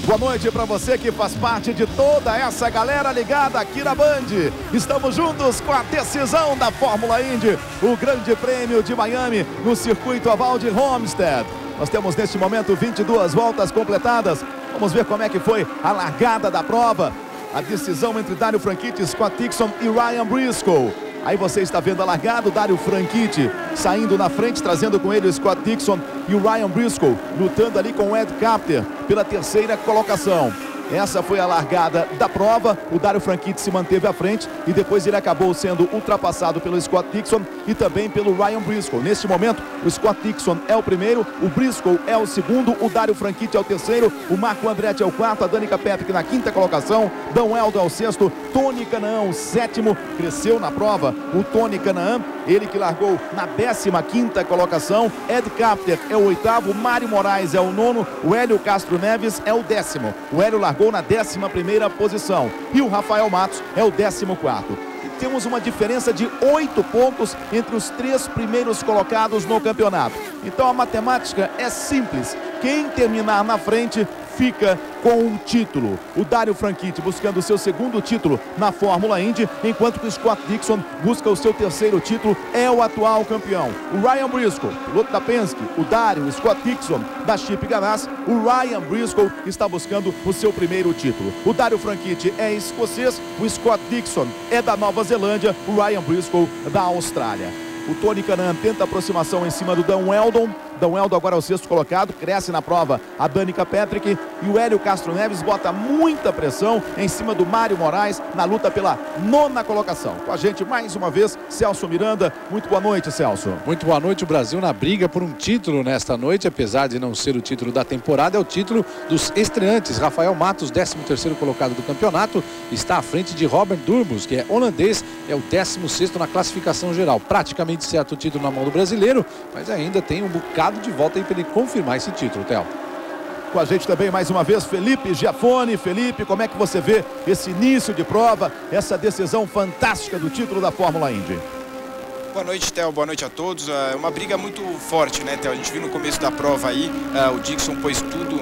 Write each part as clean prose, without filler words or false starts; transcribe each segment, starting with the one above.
Boa noite para você que faz parte de toda essa galera ligada aqui na Band. Estamos juntos com a decisão da Fórmula Indy, o Grande Prêmio de Miami no circuito oval de Homestead. Nós temos neste momento 22 voltas completadas. Vamos ver como é que foi a largada da prova. A decisão entre Dario Franchitti, Scott Dixon e Ryan Briscoe. Aí você está vendo a largada, o Dario Franchitti saindo na frente, trazendo com ele o Scott Dixon e o Ryan Briscoe, lutando ali com o Ed Carpenter pela terceira colocação. Essa foi a largada da prova. O Dario Franchitti se manteve à frente e depois ele acabou sendo ultrapassado pelo Scott Dixon e também pelo Ryan Briscoe. Neste momento, o Scott Dixon é o primeiro, o Briscoe é o segundo, o Dario Franchitti é o terceiro, o Marco Andretti é o quarto, a Danica Patrick na quinta colocação, Dan Weldon é o sexto, Tony Kanaan o sétimo, cresceu na prova o Tony Kanaan, ele que largou na 15ª colocação, Ed Carpenter é o oitavo, Mário Moraes é o nono, o Hélio Castro Neves é o décimo. O Hélio largou na 11ª posição e o Rafael Matos é o 14º. E temos uma diferença de 8 pontos entre os 3 primeiros colocados no campeonato. Então a matemática é simples. Quem terminar na frente fica com um título. O Dario Franchitti buscando o seu segundo título na Fórmula Indy, enquanto que o Scott Dixon busca o seu terceiro título, é o atual campeão. O Ryan Briscoe, piloto da Penske, o Dario, o Scott Dixon da Chip Ganassi, o Ryan Briscoe está buscando o seu primeiro título. O Dario Franchitti é escocês, o Scott Dixon é da Nova Zelândia, o Ryan Briscoe da Austrália. O Tony Kanaan tenta aproximação em cima do Dan Weldon. Dan Weldon agora é o sexto colocado, cresce na prova a Danica Patrick e o Hélio Castro Neves bota muita pressão em cima do Mário Moraes na luta pela 9ª colocação. Com a gente mais uma vez, Celso Miranda. Muito boa noite, Celso. Muito boa noite. O Brasil na briga por um título nesta noite, apesar de não ser o título da temporada, é o título dos estreantes. Rafael Matos, 13º colocado do campeonato, está à frente de Robert Durmus, que é holandês, é o 16º na classificação geral. Praticamente certo o título na mão do brasileiro, mas ainda tem um bocado de volta aí para ele confirmar esse título, Theo. Com a gente também mais uma vez Felipe Giafone. Felipe, como é que você vê esse início de prova, essa decisão fantástica do título da Fórmula Indy? Boa noite, Theo. Boa noite a todos. É uma briga muito forte, né, Theo? A gente viu no começo da prova aí, o Dixon pôs tudo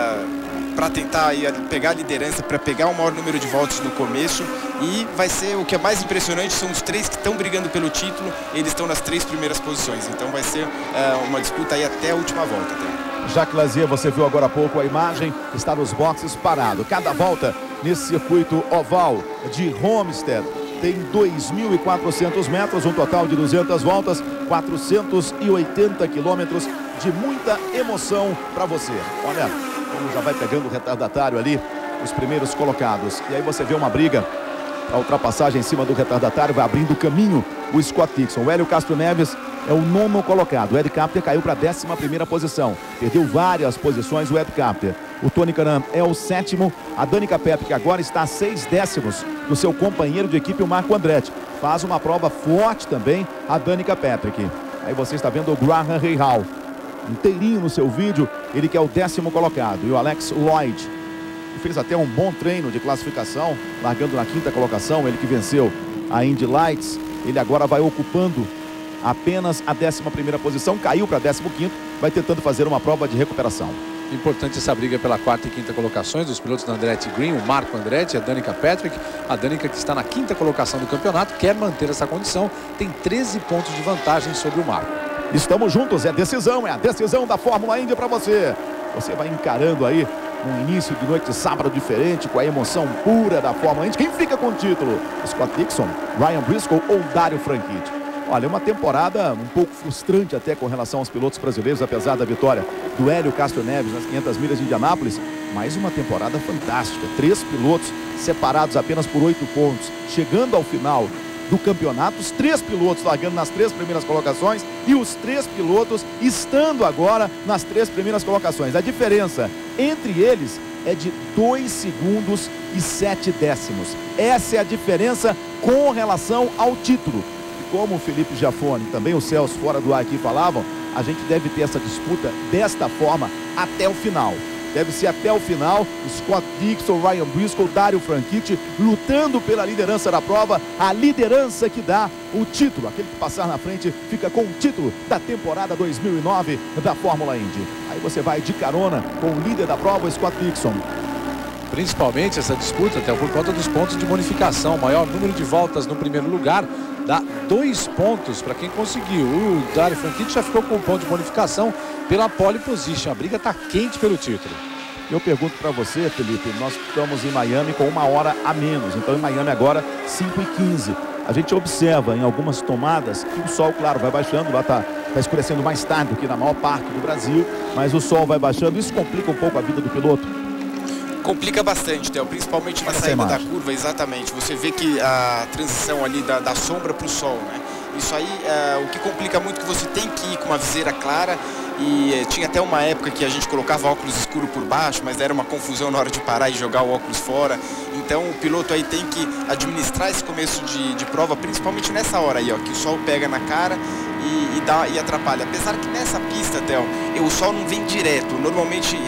para tentar aí pegar a liderança, para pegar o maior número de voltas no começo, e vai ser o que é mais impressionante, são os 3 que estão brigando pelo título, eles estão nas 3 primeiras posições, então vai ser uma disputa aí até a última volta, Theo. Jacques Lazier, você viu agora há pouco a imagem, está nos boxes parado. Cada volta nesse circuito oval de Homestead tem 2.400 metros, um total de 200 voltas, 480 quilômetros de muita emoção para você. Olha como já vai pegando o retardatário ali, os primeiros colocados. E aí você vê uma briga, a ultrapassagem em cima do retardatário, vai abrindo o caminho o Scott Dixon. O Hélio Castro Neves é o 9º colocado. O Ed Carpenter caiu para a 11ª posição. Perdeu várias posições o Ed Carpenter. O Tony Kanaan é o 7º. A Danica Patrick agora está a 6 décimos do seu companheiro de equipe, o Marco Andretti. Faz uma prova forte também a Danica Patrick. Aí você está vendo o Graham Rahal inteirinho no seu vídeo, ele que é o 10º colocado. E o Alex Lloyd fez até um bom treino de classificação, largando na 5ª colocação, ele que venceu a Indy Lights. Ele agora vai ocupando apenas a 11ª posição, caiu para 15º, vai tentando fazer uma prova de recuperação. Importante essa briga pela 4ª e 5ª colocações dos pilotos da Andretti Green, o Marco Andretti, a Danica Patrick. A Danica, que está na 5ª colocação do campeonato, quer manter essa condição, tem 13 pontos de vantagem sobre o Marco. Estamos juntos, é a decisão da Fórmula Indy para você. Você vai encarando aí um início de noite de sábado diferente, com a emoção pura da Fórmula Indy. Quem fica com o título? Scott Dixon, Ryan Briscoe ou Dario Franchitti? Olha, é uma temporada um pouco frustrante até com relação aos pilotos brasileiros, apesar da vitória do Hélio Castro Neves nas 500 milhas de Indianápolis. Mais uma temporada fantástica. 3 pilotos separados apenas por 8 pontos. Chegando ao final do campeonato, os 3 pilotos largando nas 3 primeiras colocações e os 3 pilotos estando agora nas 3 primeiras colocações. A diferença entre eles é de 2 segundos e 7 décimos. Essa é a diferença com relação ao título. E como o Felipe Giafone e também o Celso fora do ar aqui falavam, a gente deve ter essa disputa desta forma até o final. Deve ser até o final, Scott Dixon, Ryan Briscoe, Dario Franchitti lutando pela liderança da prova, a liderança que dá o título. Aquele que passar na frente fica com o título da temporada 2009 da Fórmula Indy. Aí você vai de carona com o líder da prova, Scott Dixon. Principalmente essa disputa, até por conta dos pontos de bonificação. O maior número de voltas no primeiro lugar dá 2 pontos para quem conseguiu. O Dario Franchitti já ficou com um ponto de bonificação pela pole position. A briga está quente pelo título. Eu pergunto para você, Felipe, nós estamos em Miami com 1 hora a menos. Então em Miami agora 5h15. A gente observa em algumas tomadas que o sol, claro, vai baixando, vai estar escurecendo mais tarde do que na maior parte do Brasil, mas o sol vai baixando. Isso complica um pouco a vida do piloto? Complica bastante, Theo, principalmente na saída da curva, exatamente. Você vê que a transição ali da sombra para o sol, né? Isso aí, o que complica muito é que você tem que ir com uma viseira clara. E tinha até uma época que a gente colocava óculos escuro por baixo, mas era uma confusão na hora de parar e jogar o óculos fora. Então o piloto aí tem que administrar esse começo de prova, principalmente nessa hora aí, ó, que o sol pega na cara e atrapalha. Apesar que nessa pista, Theo, o sol não vem direto. Normalmente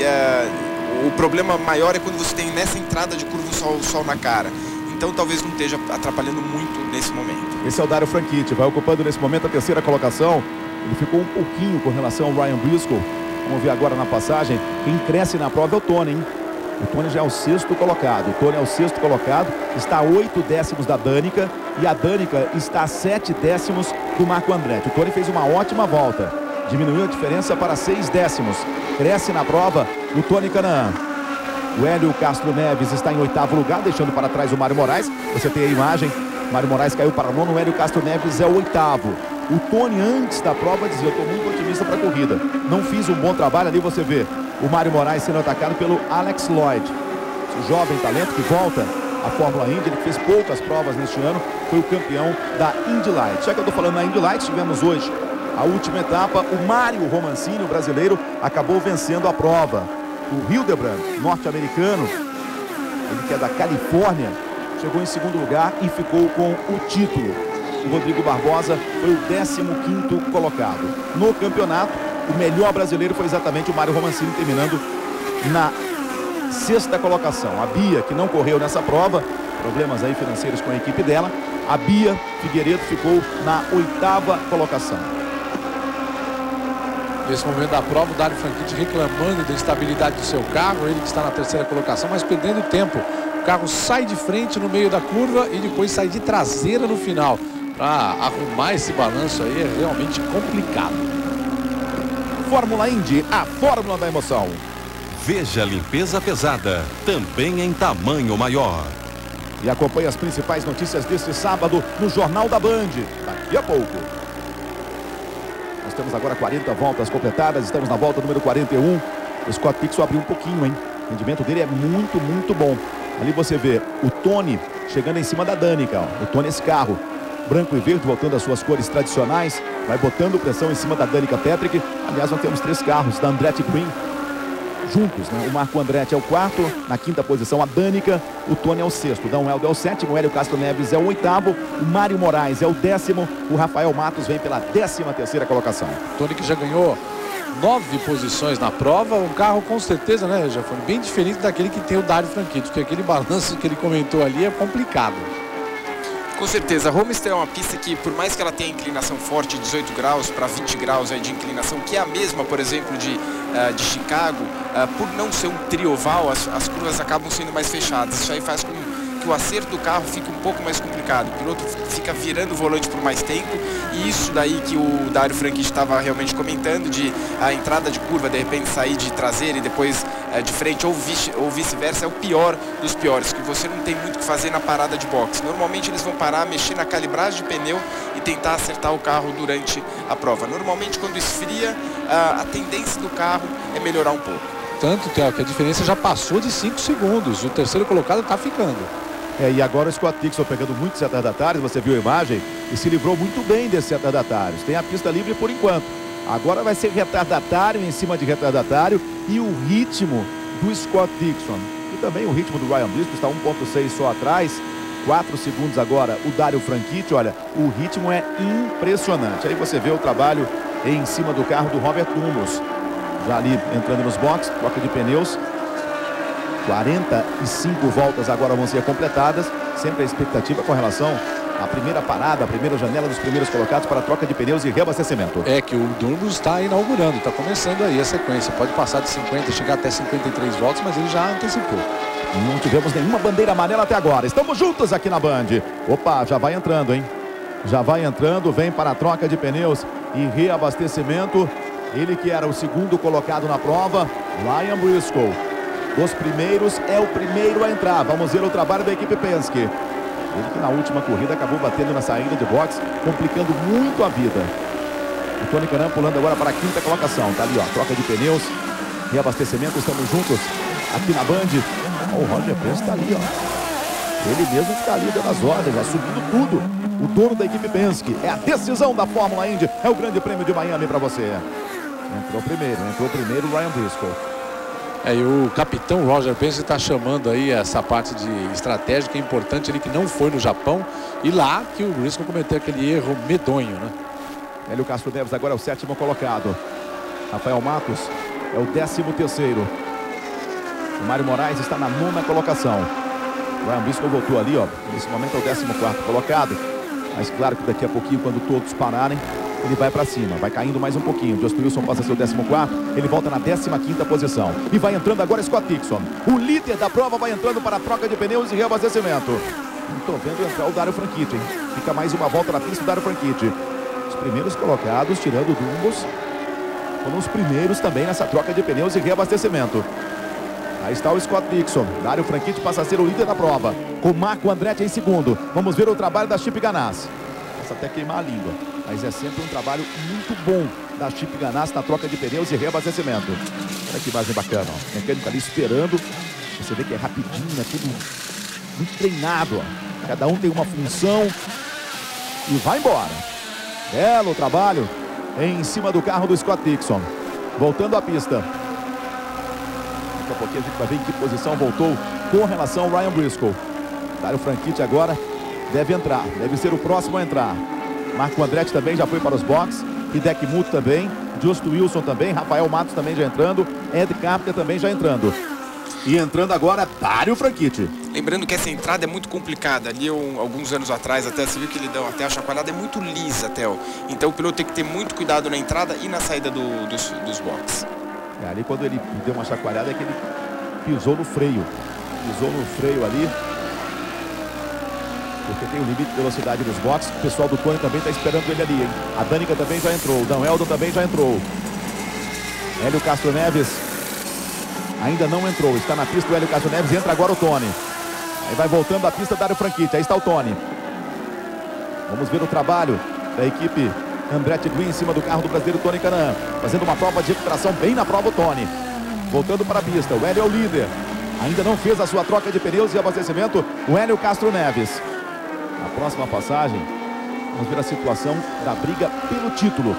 o problema maior é quando você tem nessa entrada de curva o sol na cara. Então talvez não esteja atrapalhando muito nesse momento. Esse é o Dario Franchitti, vai ocupando nesse momento a 3ª colocação. Ele ficou um pouquinho com relação ao Ryan Briscoe. Vamos ver agora na passagem. Quem cresce na prova é o Tony, hein? O Tony já é o 6º colocado. O Tony é o 6º colocado. Está a 8 décimos da Danica. E a Danica está a 7 décimos do Marco Andretti. O Tony fez uma ótima volta. Diminuiu a diferença para 6 décimos. Cresce na prova o Tony Kanaan. O Hélio Castro Neves está em 8º lugar, deixando para trás o Mário Moraes. Você tem a imagem. Mário Moraes caiu para 9º. O Hélio Castro Neves é o 8º. O Tony, antes da prova, dizia: eu estou muito otimista para a corrida. Não fiz um bom trabalho. Ali você vê o Mário Moraes sendo atacado pelo Alex Lloyd. Esse jovem talento que volta à Fórmula Indy. Ele que fez poucas provas neste ano. Foi o campeão da Indy Light. Já que eu estou falando na Indy Light, tivemos hoje a última etapa. O Mário Romancini, o brasileiro, acabou vencendo a prova. O Hildebrand, norte-americano, ele que é da Califórnia, chegou em 2º lugar e ficou com o título. O Rodrigo Barbosa foi o 15º colocado. No campeonato, o melhor brasileiro foi exatamente o Mário Romancini, terminando na 6ª colocação. A Bia, que não correu nessa prova, problemas aí financeiros com a equipe dela. A Bia Figueiredo ficou na 8ª colocação. Nesse momento da prova, o Dario Franchitti reclamando da instabilidade do seu carro. Ele que está na 3ª colocação, mas perdendo tempo. O carro sai de frente no meio da curva e depois sai de traseira no final. Para arrumar esse balanço aí é realmente complicado. Fórmula Indy, a fórmula da emoção. Veja a limpeza pesada, também em tamanho maior. E acompanhe as principais notícias deste sábado no Jornal da Band. Daqui a pouco. Nós temos agora 40 voltas completadas, estamos na volta número 41. O Scott Dixon abriu um pouquinho, hein? O rendimento dele é muito, muito bom. Ali você vê o Tony chegando em cima da Danica, ó. O Tony, esse carro branco e verde, voltando às suas cores tradicionais, vai botando pressão em cima da Danica Patrick. Aliás, nós temos 3 carros da Andretti Green juntos, né? O Marco Andretti é o 4º, na 5ª posição a Danica, o Tony é o 6º, o Dan Helder é o 7º, o Hélio Castro Neves é o 8º, o Mário Moraes é o 10º, o Rafael Matos vem pela 13ª colocação. Tony que já ganhou 9 posições na prova, um carro com certeza, né, já foi bem diferente daquele que tem o Dario Franchitti, porque aquele balanço que ele comentou ali é complicado. Com certeza, a Homestead é uma pista que, por mais que ela tenha inclinação forte de 18 graus para 20 graus aí de inclinação, que é a mesma, por exemplo, de Chicago, por não ser um trioval, as curvas acabam sendo mais fechadas. Isso aí faz com que o acerto do carro fique um pouco mais complicado. O piloto fica virando o volante por mais tempo, e isso daí que o Dario Franchitti estava realmente comentando, de a entrada de curva, de repente sair de traseira e depois de frente, ou vice-versa, é o pior dos piores, que você não tem muito o que fazer na parada de boxe. Normalmente eles vão parar, mexer na calibragem de pneu e tentar acertar o carro durante a prova. Normalmente quando esfria, a tendência do carro é melhorar um pouco. Tanto, Theo, que a diferença já passou de 5 segundos. O 3º colocado está ficando. E agora o Scott Dixon pegando muitos retardatários, você viu a imagem, e se livrou muito bem desses retardatários. Tem a pista livre por enquanto. Agora vai ser retardatário em cima de retardatário, e o ritmo do Scott Dixon. E também o ritmo do Ryan Briscoe, está 1,6 só atrás. 4 segundos agora o Dario Franchitti. Olha, o ritmo é impressionante. Aí você vê o trabalho em cima do carro do Robert Dumos. Já ali entrando nos boxes, troca de pneus. 45 voltas agora vão ser completadas. Sempre a expectativa com relação à primeira parada, a primeira janela dos primeiros colocados para a troca de pneus e reabastecimento. É que o Dumos está inaugurando, está começando aí a sequência. Pode passar de 50, chegar até 53 voltas, mas ele já antecipou. Não tivemos nenhuma bandeira amarela até agora. Estamos juntos aqui na Band. Opa, já vai entrando, hein? Já vai entrando, vem para a troca de pneus e reabastecimento. Ele que era o segundo colocado na prova, Ryan Briscoe. Dos primeiros, é o primeiro a entrar. Vamos ver o trabalho da equipe Penske. Ele que na última corrida acabou batendo na saída de box, complicando muito a vida. O Tony Kanaan pulando agora para a quinta colocação. Tá ali, ó, troca de pneus, reabastecimento, estamos juntos aqui na Band. O Roger Penske está ali, ó. Ele mesmo que está ali dando as ordens, assumindo tudo. O dono da equipe Penske. É a decisão da Fórmula Indy. É o Grande Prêmio de Miami para você. Entrou primeiro o Ryan Briscoe. E o capitão Roger Penske está chamando aí essa parte de estratégia que é importante. Ele que não foi no Japão e lá que o Briscoe cometeu aquele erro medonho, né? Hélio Castro Neves agora é o 7º colocado. Rafael Matos é o 13º. O Mário Moraes está na 9ª colocação. O Ryan Briscoe voltou ali, ó. Nesse momento é o 14º colocado. Mas claro que daqui a pouquinho, quando todos pararem, ele vai para cima, vai caindo mais um pouquinho. Just Wilson passa a ser o 14º, ele volta na 15ª posição. E vai entrando agora Scott Dixon. O líder da prova vai entrando para a troca de pneus e reabastecimento. Estou vendo entrar o Dario Franchitti, hein? Fica mais uma volta na pista do Dario Franchitti. Os primeiros colocados, tirando o Dumbos, foram os primeiros também nessa troca de pneus e reabastecimento. Aí está o Scott Dixon. Dario Franchitti passa a ser o líder da prova, com Marco Andretti em segundo. Vamos ver o trabalho da Chip Ganassi. Posso até queimar a língua, mas é sempre um trabalho muito bom da Chip Ganassi na troca de pneus e reabastecimento. Olha que imagem bacana, ó. O mecânico ali esperando. Você vê que é rapidinho, é tudo muito treinado, ó. Cada um tem uma função e vai embora. Belo trabalho em cima do carro do Scott Dixon. Voltando à pista. Daqui a pouquinho a gente vai ver em que posição voltou com relação ao Ryan Briscoe. Dario Franchitti agora deve entrar, deve ser o próximo a entrar. Marco Andretti também já foi para os boxes. Hideki Muto também. Just Wilson também. Rafael Matos também já entrando. Ed Carpenter também já entrando. E entrando agora, Dario Franchitti. Lembrando que essa entrada é muito complicada. Ali, alguns anos atrás, até você viu que ele deu até a chacoalhada é muito lisa, Theo. Então o piloto tem que ter muito cuidado na entrada e na saída dos boxes. Ali quando ele deu uma chacoalhada é que ele pisou no freio. Pisou no freio ali. Porque tem o limite de velocidade nos boxes. O pessoal do Tony também está esperando ele ali, hein? A Danica também já entrou. O Dan Eldon também já entrou. Hélio Castro Neves ainda não entrou. Está na pista o Hélio Castro Neves. Entra agora o Tony. Aí vai voltando a pista Dario Franchitti. Aí está o Tony. Vamos ver o trabalho da equipe Andretti Green em cima do carro do brasileiro Tony Kanaan. Fazendo uma prova de recuperação bem na prova o Tony. Voltando para a pista. O Hélio é o líder. Ainda não fez a sua troca de pneus e abastecimento. O Hélio Castro Neves. Na próxima passagem, vamos ver a situação da briga pelo título.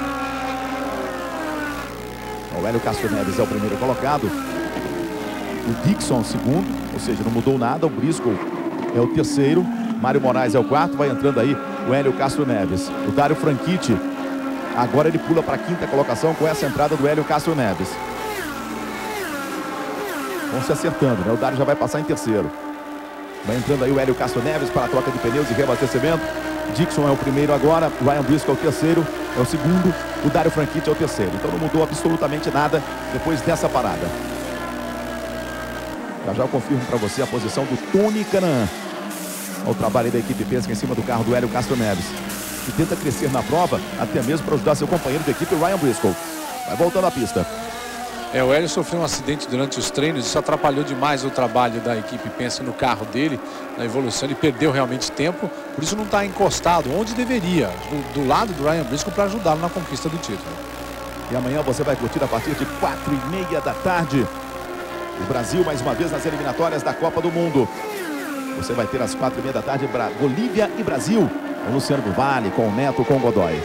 O Hélio Castro Neves é o primeiro colocado. O Dixon, segundo, ou seja, não mudou nada. O Briscoe é o terceiro. Mário Moraes é o quarto. Vai entrando aí o Hélio Castro Neves. O Dario Franchitti, agora ele pula para a quinta colocação com essa entrada do Hélio Castro Neves. Vão se acertando, né? O Dario já vai passar em terceiro. Vai entrando aí o Hélio Castro Neves para a troca de pneus e reabastecimento. Dixon é o primeiro agora. Ryan Briscoe é o terceiro. É o segundo. O Dario Franchitti é o terceiro. Então não mudou absolutamente nada depois dessa parada. Já eu confirmo para você a posição do Tony Kanaan. Olha o trabalho aí da equipe Penske em cima do carro do Hélio Castro Neves. Que tenta crescer na prova, até mesmo para ajudar seu companheiro de equipe, Ryan Briscoe. Vai voltando à pista. O Hélio sofreu um acidente durante os treinos. Isso atrapalhou demais o trabalho da equipe Penske no carro dele, na evolução. Ele perdeu realmente tempo, por isso não está encostado onde deveria, do lado do Ryan Briscoe, para ajudá-lo na conquista do título. E amanhã você vai curtir a partir de 4h30 da tarde o Brasil mais uma vez nas eliminatórias da Copa do Mundo. Você vai ter às 4h30 da tarde Bolívia e Brasil, com o Luciano do Vale, com o Neto, com o Godoy.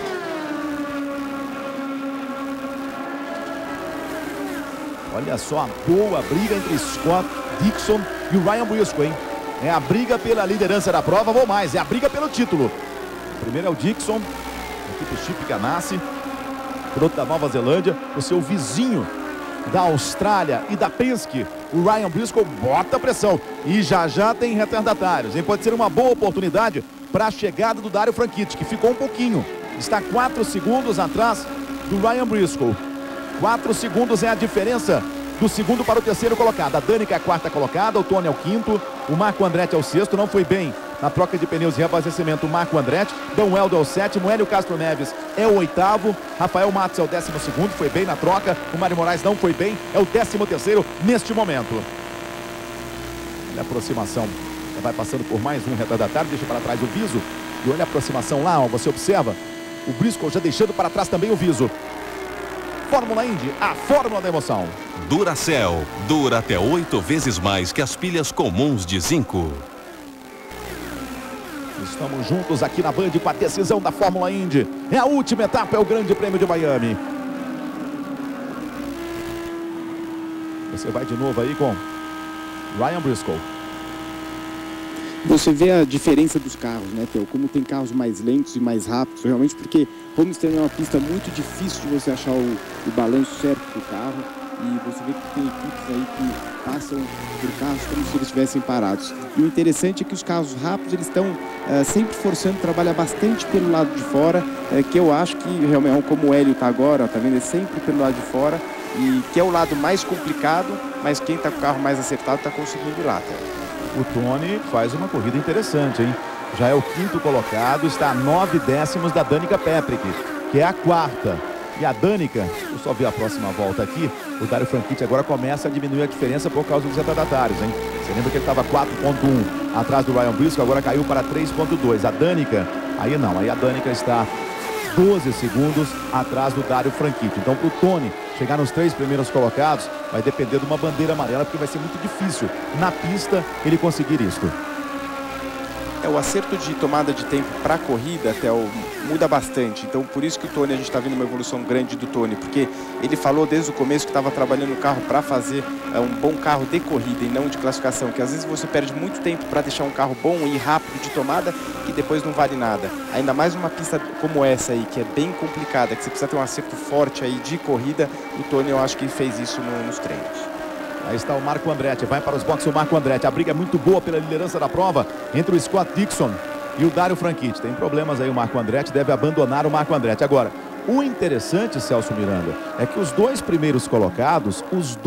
Olha só a boa briga entre Scott Dixon e o Ryan Briscoe, hein? É a briga pela liderança da prova, ou mais, é a briga pelo título. O primeiro é o Dixon, a equipe Chip Ganassi, piloto da Nova Zelândia, o seu vizinho da Austrália e da Penske. O Ryan Briscoe bota pressão e já tem retardatários, hein? Pode ser uma boa oportunidade para a chegada do Dario Franchitti, que ficou um pouquinho. Está 4 segundos atrás do Ryan Briscoe. 4 segundos é a diferença do segundo para o terceiro colocado. A Danica é a quarta colocada, o Tony é o quinto, o Marco Andretti é o sexto, não foi bem na troca de pneus e reabastecimento o Marco Andretti. Dom Helder é o sétimo, Hélio Castro Neves é o oitavo, Rafael Matos é o 12º, foi bem na troca, o Mário Moraes não foi bem, é o 13º neste momento. Olha a aproximação, já vai passando por mais um retardatário, deixa para trás o Viso, e olha a aproximação lá, ó, você observa, o Briscoe já deixando para trás também o Viso. Fórmula Indy, a fórmula da emoção. Duracell, dura até 8 vezes mais que as pilhas comuns de zinco. Estamos juntos aqui na Band com a decisão da Fórmula Indy. É a última etapa, é o Grande Prêmio de Miami. Você vai de novo aí com Ryan Briscoe. Você vê a diferença dos carros, né, Theo? Como tem carros mais lentos e mais rápidos, realmente, porque Homestead é uma pista muito difícil de você achar o balanço certo do carro. E você vê que tem equipes aí que passam por carros como se eles estivessem parados. E o interessante é que os carros rápidos, eles estão sempre forçando trabalhar bastante pelo lado de fora, que eu acho que realmente, como o Hélio está agora, tá vendo? É sempre pelo lado de fora, e que é o lado mais complicado, mas quem está com o carro mais acertado está conseguindo ir lá, tá? O Tony faz uma corrida interessante, hein? Já é o quinto colocado, está a 9 décimos da Danica Patrick, que é a quarta. E a Danica, eu só ver a próxima volta aqui, o Dario Franchitti agora começa a diminuir a diferença por causa dos retardatários, hein? Você lembra que ele estava 4.1 atrás do Ryan Briscoe, agora caiu para 3.2. A Danica, aí não, aí a Danica está 12 segundos atrás do Dario Franchitti. Então, para o Tony chegar nos 3 primeiros colocados, vai depender de uma bandeira amarela, porque vai ser muito difícil na pista ele conseguir isso. O acerto de tomada de tempo para a corrida até muda bastante. Então, por isso que o Tony, a gente está vendo uma evolução grande do Tony, porque ele falou desde o começo que estava trabalhando no carro para fazer um bom carro de corrida e não de classificação, que às vezes você perde muito tempo para deixar um carro bom e rápido de tomada, que depois não vale nada. Ainda mais uma pista como essa aí, que é bem complicada, que você precisa ter um acerto forte aí de corrida. O Tony, eu acho que fez isso nos treinos. Aí está o Marco Andretti, vai para os boxes o Marco Andretti. A briga é muito boa pela liderança da prova entre o Scott Dixon e o Dario Franchitti. Tem problemas aí o Marco Andretti, deve abandonar o Marco Andretti. Agora, o interessante, Celso Miranda, é que os dois primeiros colocados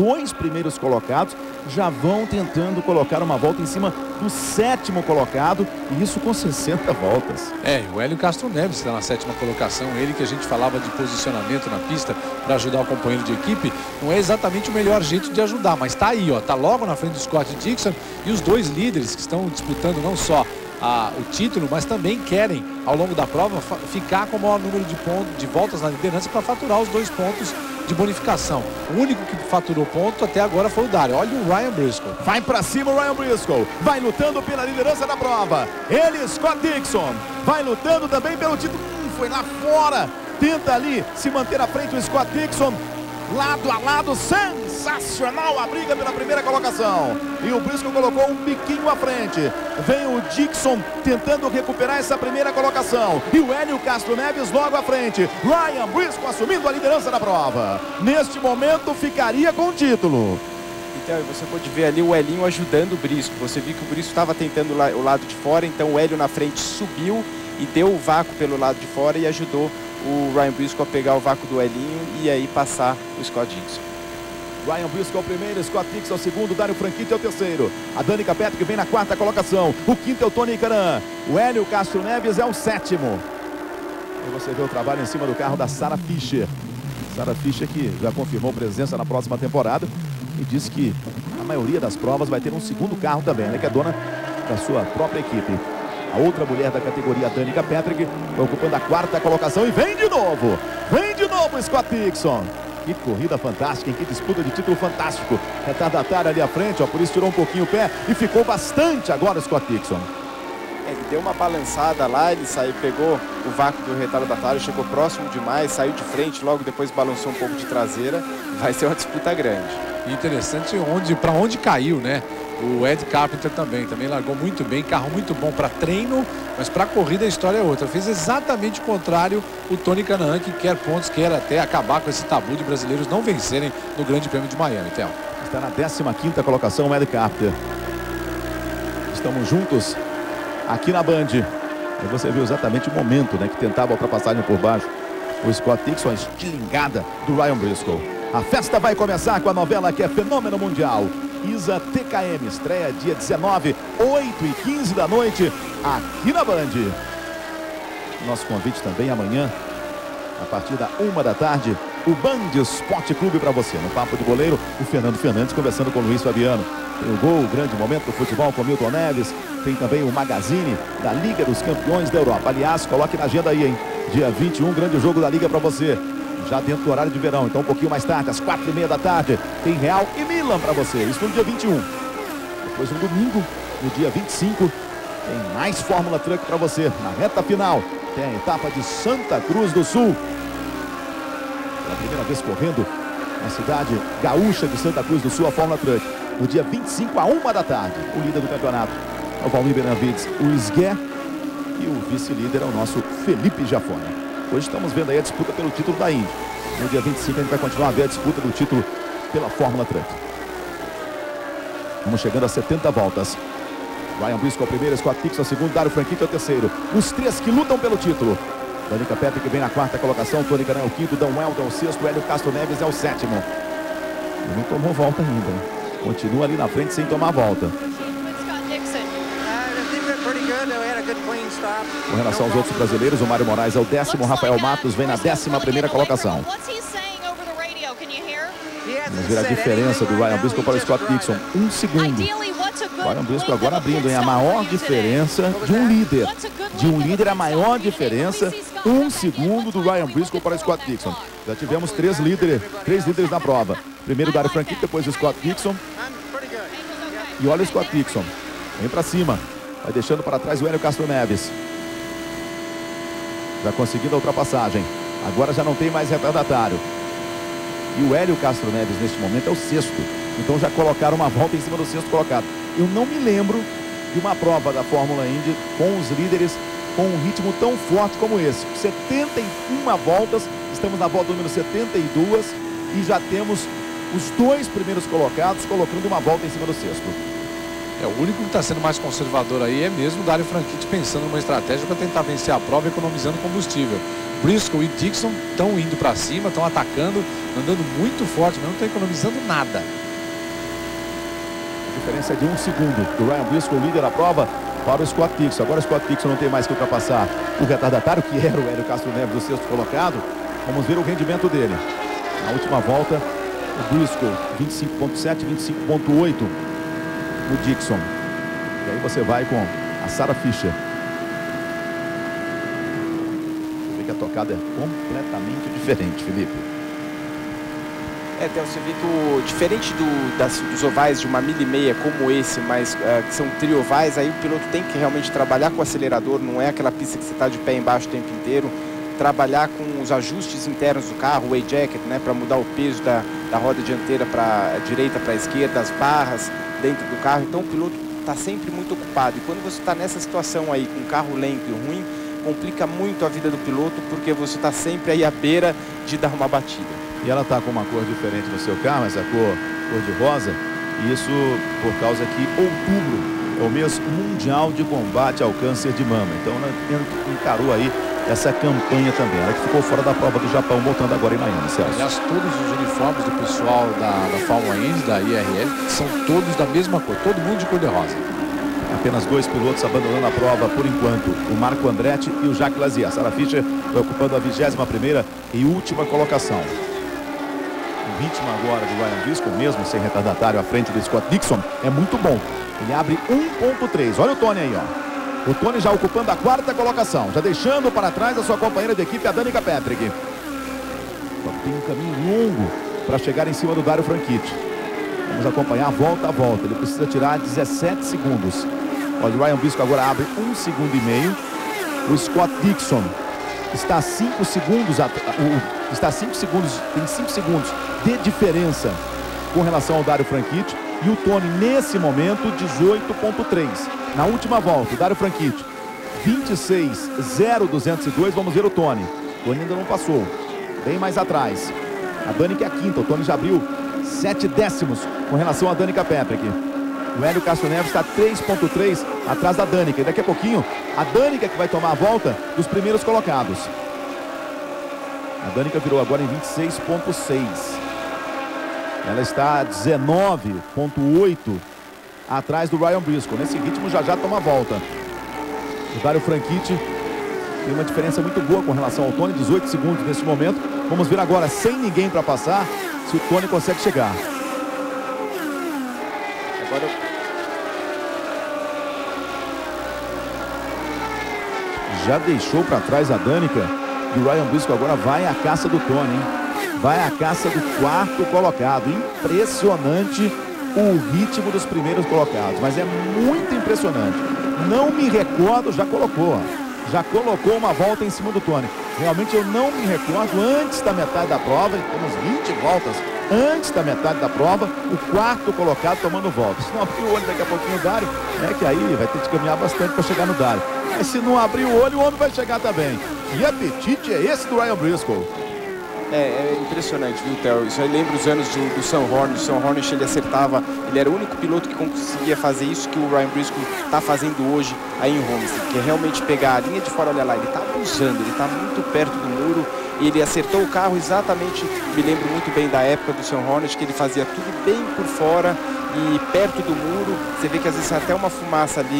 já vão tentando colocar uma volta em cima do 7º colocado, e isso com 60 voltas. O Hélio Castro Neves está na 7ª colocação, ele que a gente falava de posicionamento na pista para ajudar o companheiro de equipe, não é exatamente o melhor jeito de ajudar, mas está aí, ó, tá logo na frente do Scott Dixon, e os dois líderes que estão disputando não só o título, mas também querem, ao longo da prova, ficar com o maior número de voltas na liderança para faturar os 2 pontos de bonificação. O único que faturou ponto até agora foi o Dario. Olha o Ryan Briscoe. Vai para cima o Ryan Briscoe. Vai lutando pela liderança da prova. Ele, Scott Dixon, vai lutando também pelo título. Foi lá fora. Tenta ali se manter à frente o Scott Dixon. Lado a lado, sensacional a briga pela primeira colocação. E o Briscoe colocou um biquinho à frente. Vem o Dixon tentando recuperar essa primeira colocação. E o Hélio Castro Neves logo à frente. Ryan Briscoe assumindo a liderança da prova. Neste momento ficaria com o título. Então, você pode ver ali o Helinho ajudando o Briscoe. Você viu que o Briscoe estava tentando o lado de fora, então o Hélio na frente subiu e deu o vácuo pelo lado de fora e ajudou o Ryan Briscoe a pegar o vácuo do Helinho e aí passar o Scott Dixon. Ryan Briscoe é o primeiro, Scott Dixon é o segundo, Dario Franchitti é o terceiro. A Danica Patrick vem na 4ª colocação. O quinto é o Tony Canan. O Hélio Castro Neves é o 7º. E você vê o trabalho em cima do carro da Sarah Fisher. Sarah Fisher que já confirmou presença na próxima temporada e disse que a maioria das provas vai ter um segundo carro também, né? Que é dona da sua própria equipe. A outra mulher da categoria, Danica Patrick, ocupando a 4ª colocação e vem de novo Scott Dixon. Que corrida fantástica, que disputa de título fantástico. Retardatário ali à frente, ó, por isso tirou um pouquinho o pé e ficou bastante agora Scott Dixon. Ele deu uma balançada lá, ele saiu, pegou o vácuo do retardatário, chegou próximo demais, saiu de frente, logo depois balançou um pouco de traseira. Vai ser uma disputa grande. Interessante para onde caiu, né? O Ed Carpenter também largou muito bem, carro muito bom para treino, mas para corrida a história é outra. Fez exatamente o contrário o Tony Canan, que quer pontos, quer até acabar com esse tabu de brasileiros não vencerem no Grande Prêmio de Miami. Theo. Está na 15ª colocação o Ed Carpenter. Estamos juntos aqui na Band. E você viu exatamente o momento, né, que tentava a ultrapassagem por baixo. O Scott Dixon, a estilingada do Ryan Briscoe. A festa vai começar com a novela que é fenômeno mundial. Isa TKM, estreia dia 19, 8h15 da noite, aqui na Band. Nosso convite também amanhã, a partir da 1 da tarde, o Band Esporte Clube para você. No Papo de Boleiro, o Fernando Fernandes conversando com o Luiz Fabiano. Tem o Gol, o grande momento do futebol com Milton Neves. Tem também o Magazine da Liga dos Campeões da Europa. Aliás, coloque na agenda aí, hein? Dia 21, grande jogo da Liga para você. Já dentro do horário de verão, então um pouquinho mais tarde, às 4h30 da tarde, tem Real e Milan para você. Isso no dia 21. Depois no domingo, no dia 25, tem mais Fórmula Truck para você. Na reta final, tem a etapa de Santa Cruz do Sul. Pela primeira vez correndo na cidade gaúcha de Santa Cruz do Sul, a Fórmula Truck. No dia 25, à 1 da tarde, o líder do campeonato é o Valmir Benavides, o Isgué. E o vice-líder é o nosso Felipe Jafone. Hoje estamos vendo aí a disputa pelo título da Indy. No dia 25 a gente vai continuar a ver a disputa do título pela Fórmula Truck. Vamos chegando a 70 voltas. Ryan Briscoe é o primeiro, Scott Dixon é o segundo, Dario Franchitti é o terceiro. Os três que lutam pelo título. Danica Pepe que vem na quarta colocação, Tony Kanaan é o quinto, Dan Weldon é o sexto, Hélio Castro Neves é o sétimo. Ele não tomou volta ainda, hein? Continua ali na frente sem tomar volta. Com relação aos outros brasileiros, o Mário Moraes é o décimo, Rafael Matos vem na 11ª colocação. Vamos ver a diferença do Ryan Briscoe para o Scott Dixon. 1 segundo. Ryan Briscoe agora abrindo, hein? A maior diferença de um líder. De um líder, a maior diferença. 1 segundo do Ryan Briscoe para o Scott Dixon. Já tivemos três líderes na prova. Primeiro o Dario Franchitti, depois o Scott Dixon. E olha o Scott Dixon. Vem para cima. Vai deixando para trás o Hélio Castro Neves. Já conseguindo a ultrapassagem. Agora já não tem mais retardatário. E o Hélio Castro Neves neste momento é o sexto. Então já colocaram uma volta em cima do sexto colocado. Eu não me lembro de uma prova da Fórmula Indy com os líderes com um ritmo tão forte como esse. 71 voltas. Estamos na volta número 72. E já temos os dois primeiros colocados colocando uma volta em cima do sexto. O único que está sendo mais conservador aí é mesmo o Dario Franchitti, pensando numa estratégia para tentar vencer a prova economizando combustível. Briscoe e Dixon estão indo para cima, estão atacando, andando muito forte, mas não estão economizando nada. A diferença é de 1 segundo do Ryan Briscoe, líder da prova, para o Scott Dixon. Agora o Scott Dixon não tem mais que ultrapassar o retardatário, que era o Hélio Castro Neves, o sexto colocado. Vamos ver o rendimento dele. Na última volta, o Briscoe 25.7, 25.8 no Dixon. E aí você vai com a Sarah Fisher. Você vê que a tocada é completamente diferente, Felipe. Então você vê que diferente dos ovais de uma 1,5 como esse, mas que são triovais, aí o piloto tem que realmente trabalhar com o acelerador, não é aquela pista que você está de pé embaixo o tempo inteiro. Trabalhar com os ajustes internos do carro, o A-Jacket, né, para mudar o peso da roda dianteira para a direita, para a esquerda, as barras dentro do carro. Então o piloto está sempre muito ocupado. E quando você está nessa situação aí, com um carro lento e ruim, complica muito a vida do piloto, porque você está sempre aí à beira de dar uma batida. E ela está com uma cor diferente no seu carro, essa cor de rosa. E isso por causa que outubro é o mês mundial de combate ao câncer de mama. Então ela encarou aí essa campanha também. Ela que ficou fora da prova do Japão, voltando agora em Miami, Celso. Aliás, todos os uniformes do pessoal da Fórmula Indy, da IRL, são todos da mesma cor, todo mundo de cor de rosa. Apenas dois pilotos abandonando a prova por enquanto, o Marco Andretti e o Jacques Lazier. Sarah Fisher ocupando a 21ª e última colocação. O ritmo agora do Ryan Briscoe, mesmo sem retardatário à frente do Scott Dixon, é muito bom. Ele abre 1.3. Olha o Tony aí, ó. O Tony já ocupando a 4ª colocação, já deixando para trás a sua companheira de equipe, a Danica Patrick. Só que tem um caminho longo para chegar em cima do Dario Franchitti. Vamos acompanhar volta a volta. Ele precisa tirar 17 segundos. Olha, o Ryan Briscoe agora abre 1,5 segundos. O Scott Dixon está a 5 segundos, tem 5 segundos de diferença com relação ao Dario Franchitti. E o Tony, nesse momento, 18.3. Na última volta, o Dario Franchitti, 26.0202. Vamos ver o Tony. O Tony ainda não passou. Bem mais atrás. A Danica é a 5ª. O Tony já abriu 7 décimos com relação a Danica Patrick. O Hélio Castro Neves está 3.3 atrás da Danica. E daqui a pouquinho, a Danica que vai tomar a volta dos primeiros colocados. A Danica virou agora em 26.6. Ela está 19,8 atrás do Ryan Briscoe. Nesse ritmo já toma a volta. O Dario Franchitti tem uma diferença muito boa com relação ao Tony, 18 segundos nesse momento. Vamos ver agora, sem ninguém para passar, se o Tony consegue chegar. Agora já deixou para trás a Danica e o Ryan Briscoe agora vai à caça do Tony, hein? Vai à caça do quarto colocado. Impressionante o ritmo dos primeiros colocados, mas é muito impressionante. Não me recordo, já colocou uma volta em cima do Tony. Realmente eu não me recordo, antes da metade da prova, temos 20 voltas antes da metade da prova, o quarto colocado tomando volta. Se não abrir o olho daqui a pouquinho o Dario, que aí vai ter que caminhar bastante para chegar no Dario. Mas se não abrir o olho, o homem vai chegar também. Que apetite é esse do Ryan Briscoe? É impressionante, viu, Theo? Isso aí lembra os anos do Sam Hornish. O Sam Hornish, ele acertava, ele era o único piloto que conseguia fazer isso que o Ryan Briscoe está fazendo hoje aí em Homestead, que é realmente pegar a linha de fora, olha lá, ele está abusando, ele está muito perto do muro, e ele acertou o carro exatamente, me lembro muito bem da época do Sam Hornish, que ele fazia tudo bem por fora e perto do muro. Você vê que às vezes até uma fumaça ali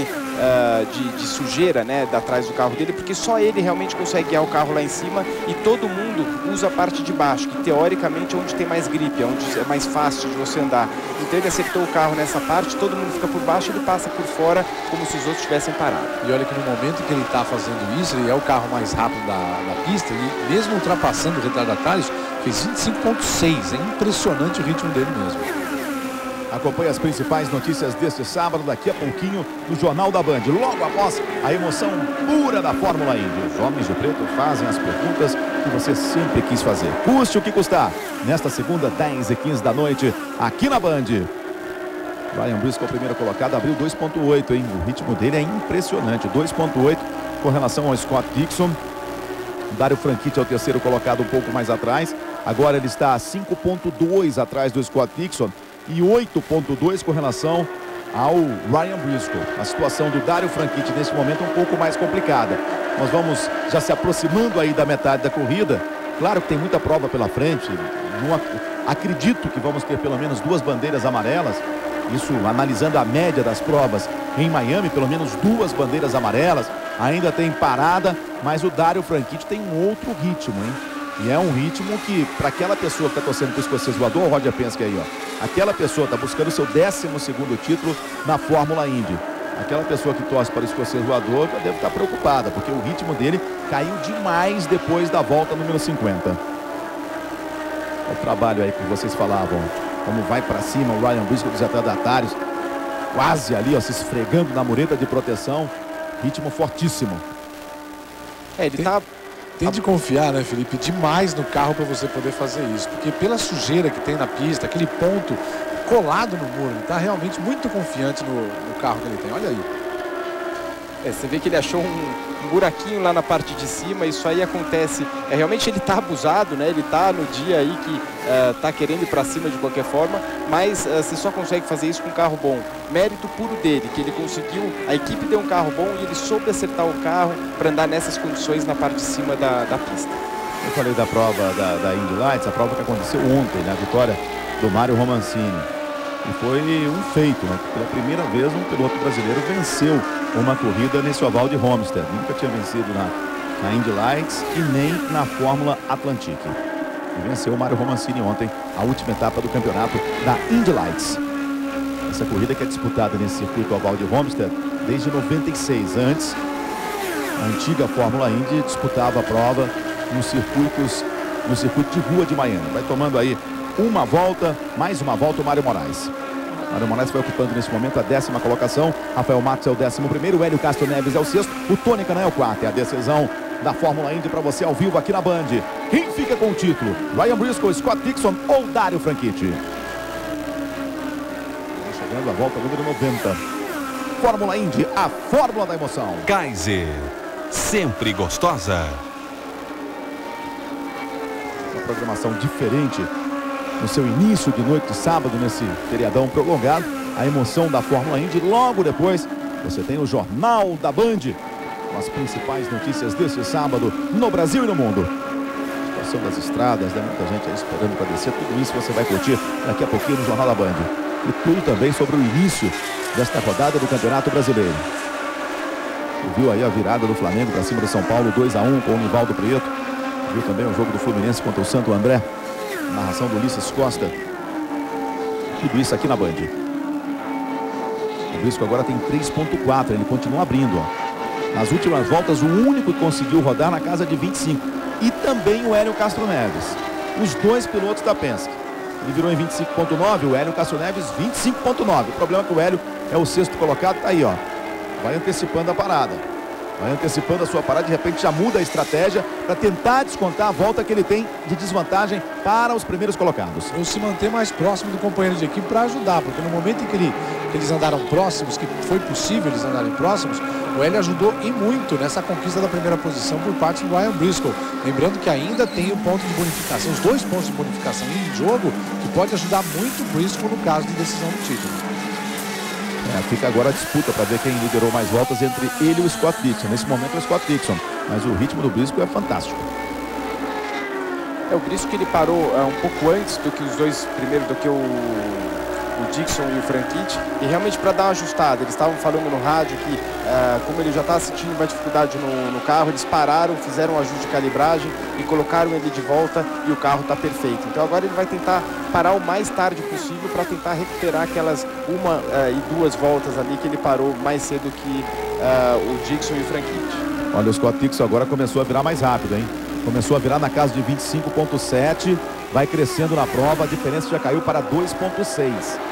de sujeira, né, atrás do carro dele, porque só ele realmente consegue guiar o carro lá em cima e todo mundo usa a parte de baixo, que teoricamente é onde tem mais gripe, é onde é mais fácil de você andar. Então ele acertou o carro nessa parte, todo mundo fica por baixo, ele passa por fora como se os outros tivessem parado. E olha que no momento que ele está fazendo isso, ele é o carro mais rápido da pista e mesmo ultrapassando o retardatários, fez 25,6. É impressionante o ritmo dele mesmo. Acompanhe as principais notícias deste sábado, daqui a pouquinho, no Jornal da Band. Logo após a emoção pura da Fórmula Indy. Os homens de preto fazem as perguntas que você sempre quis fazer. Custe o que custar. Nesta segunda, 10h15 da noite, aqui na Band. Ryan Briscoe, primeiro colocado, abriu 2,8, hein? O ritmo dele é impressionante. 2,8 com relação ao Scott Dixon. O Dario Franchitti é o terceiro colocado, um pouco mais atrás. Agora ele está a 5,2 atrás do Scott Dixon. E 8,2 com relação ao Ryan Briscoe. A situação do Dario Franchitti nesse momento é um pouco mais complicada. Nós vamos já se aproximando aí da metade da corrida. Claro que tem muita prova pela frente. Acredito que vamos ter pelo menos 2 bandeiras amarelas. Isso analisando a média das provas em Miami, pelo menos 2 bandeiras amarelas. Ainda tem parada, mas o Dario Franchitti tem um outro ritmo, hein? E é um ritmo que, para aquela pessoa que está torcendo para o escocês voador, o Roger Penske aí, ó. Aquela pessoa está buscando o seu 12º título na Fórmula Indy. Aquela pessoa que torce para o escocês voador já deve estar preocupada, porque o ritmo dele caiu demais depois da volta número 50. É o trabalho aí que vocês falavam, como vai para cima o Ryan Briscoe dos retardatários, quase ali, ó, se esfregando na mureta de proteção. Ritmo fortíssimo. Ele tá... Tem de confiar, né, Felipe, demais no carro para você poder fazer isso. Porque pela sujeira que tem na pista, aquele ponto colado no muro, ele está realmente muito confiante no carro que ele tem. Olha aí. Você vê que ele achou um buraquinho lá na parte de cima. Isso aí acontece. Realmente ele está abusado, né? Ele está no dia aí que está querendo ir para cima de qualquer forma. Mas você só consegue fazer isso com um carro bom. Mérito puro dele, que ele conseguiu. A equipe deu um carro bom e ele soube acertar o carro para andar nessas condições na parte de cima da pista. Eu falei da prova da Indy Lights, a prova que aconteceu ontem, né? A vitória do Mario Romancini. E foi um feito, né? Pela primeira vez um piloto brasileiro venceu uma corrida nesse oval de Homestead. Nunca tinha vencido na Indy Lights e nem na Fórmula Atlantic. E venceu o Mario Romancini ontem, a última etapa do campeonato da Indy Lights. Essa corrida que é disputada nesse circuito oval de Homestead desde 96. Antes, a antiga Fórmula Indy disputava a prova no circuito de rua de Miami. Vai tomando aí uma volta, mais uma volta o Mário Moraes. Mário Moraes vai ocupando nesse momento a 10ª colocação. Rafael Matos é o 11º, o Hélio Castro Neves é o 6º, o Tony Kanaan é o 4º. É a decisão da Fórmula Indy para você ao vivo aqui na Band. Quem fica com o título? Ryan Briscoe, Scott Dixon ou Dario Franchitti? Chegando a volta número 90. Fórmula Indy, a fórmula da emoção. Kaiser, sempre gostosa. Uma programação diferente no seu início de noite de sábado, nesse feriadão prolongado. A emoção da Fórmula Indy. Logo depois, você tem o Jornal da Band, com as principais notícias deste sábado no Brasil e no mundo. Condição das estradas, né? Muita gente aí esperando para descer. Tudo isso você vai curtir daqui a pouquinho no Jornal da Band. E tudo também sobre o início desta rodada do Campeonato Brasileiro. Viu aí a virada do Flamengo para cima do São Paulo, 2-1 com o Nivaldo Prieto. Viu também o jogo do Fluminense contra o Santo André. Narração do Ulisses Costa. Tudo isso aqui na Band. O Brisco agora tem 3.4, ele continua abrindo, ó. Nas últimas voltas, o único que conseguiu rodar na casa de 25. E também o Hélio Castro Neves. Os dois pilotos da Penske. Ele virou em 25.9, o Hélio Castro Neves 25.9. O problema é que o Hélio é o sexto colocado, tá aí, ó. Vai antecipando a parada. Vai antecipando a sua parada, de repente já muda a estratégia para tentar descontar a volta que ele tem de desvantagem para os primeiros colocados. Ou se manter mais próximo do companheiro de equipe para ajudar, porque no momento em que eles andaram próximos, que foi possível eles andarem próximos, o Hélio ajudou e muito nessa conquista da primeira posição por parte do Ryan Briscoe. Lembrando que ainda tem o ponto de bonificação, os 2 pontos de bonificação em jogo, que pode ajudar muito o Briscoe no caso de decisão do título. Fica agora a disputa para ver quem liderou mais voltas entre ele e o Scott Dixon. Nesse momento é o Scott Dixon, mas o ritmo do Briscoe é fantástico. O Briscoe ele parou um pouco antes do que os dois primeiros, do que o Dixon e o Franchitti, e realmente para dar uma ajustada. Eles estavam falando no rádio que como ele já está sentindo uma dificuldade no carro, eles pararam, fizeram um ajuste de calibragem e colocaram ele de volta e o carro está perfeito. Então agora ele vai tentar parar o mais tarde possível para tentar recuperar aquelas 1 e 2 voltas ali que ele parou mais cedo que o Dixon e o Franchitti. Olha, o Scott Dixon agora começou a virar mais rápido, hein? Começou a virar na casa de 25.7, vai crescendo na prova, a diferença já caiu para 2.6.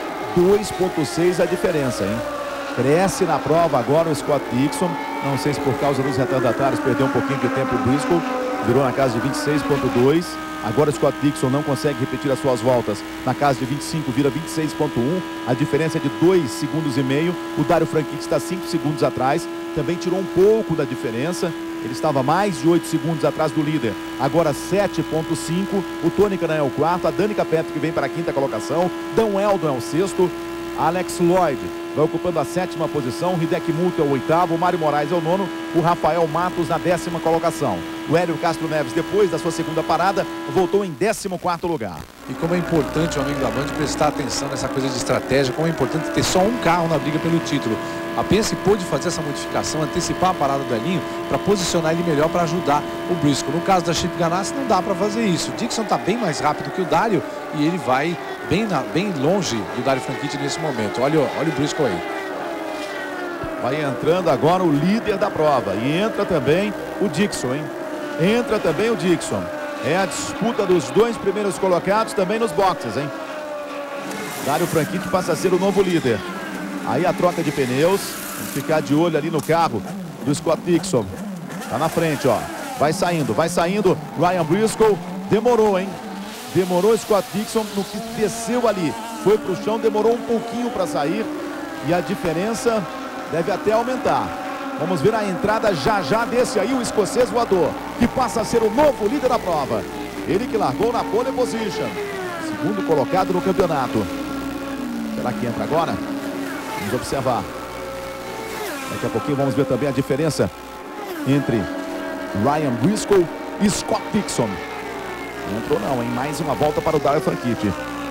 2.6 a diferença, hein? Cresce na prova agora o Scott Dixon, não sei se por causa dos retardatários perdeu um pouquinho de tempo o Briscoe, virou na casa de 26.2. Agora o Scott Dixon não consegue repetir as suas voltas na casa de 25, vira 26.1. A diferença é de 2,5 segundos. O Dario Franchitti está 5 segundos atrás, também tirou um pouco da diferença. Ele estava mais de 8 segundos atrás do líder, agora 7.5. O Tony Kanaan é o quarto, a Danica Patrick vem para a 5ª colocação, Dan Weldon é o sexto, Alex Lloyd vai ocupando a 7ª posição, Hideki Muto é o 8º, o Mário Moraes é o 9º, o Rafael Matos na 10ª colocação. O Hélio Castro Neves, depois da sua segunda parada, voltou em 14º lugar. E como é importante, o amigo da Band, prestar atenção nessa coisa de estratégia, como é importante ter só um carro na briga pelo título. A Penske pôde fazer essa modificação, antecipar a parada do Elinho para posicionar ele melhor para ajudar o Briscoe. No caso da Chip Ganassi não dá para fazer isso. O Dixon está bem mais rápido que o Dario e ele vai bem longe do Dario Franchitti nesse momento. Olha o Briscoe aí. Vai entrando agora o líder da prova e entra também o Dixon, hein? Entra também o Dixon. É a disputa dos 2 primeiros colocados também nos boxes, hein? Dario Franchitti passa a ser o novo líder. Aí a troca de pneus, vamos ficar de olho ali no carro do Scott Dixon. Tá na frente, ó. Vai saindo. Ryan Briscoe. Demorou, hein? Demorou o Scott Dixon no que desceu ali. Foi pro chão, demorou um pouquinho para sair. E a diferença deve até aumentar. Vamos ver a entrada já desse aí, o escocês voador, que passa a ser o novo líder da prova. Ele que largou na pole position. Segundo colocado no campeonato. Será que entra agora? Vamos observar. Daqui a pouquinho vamos ver também a diferença entre Ryan Briscoe e Scott Dixon. Não entrou não, hein? Mais uma volta para o Dario Franchitti.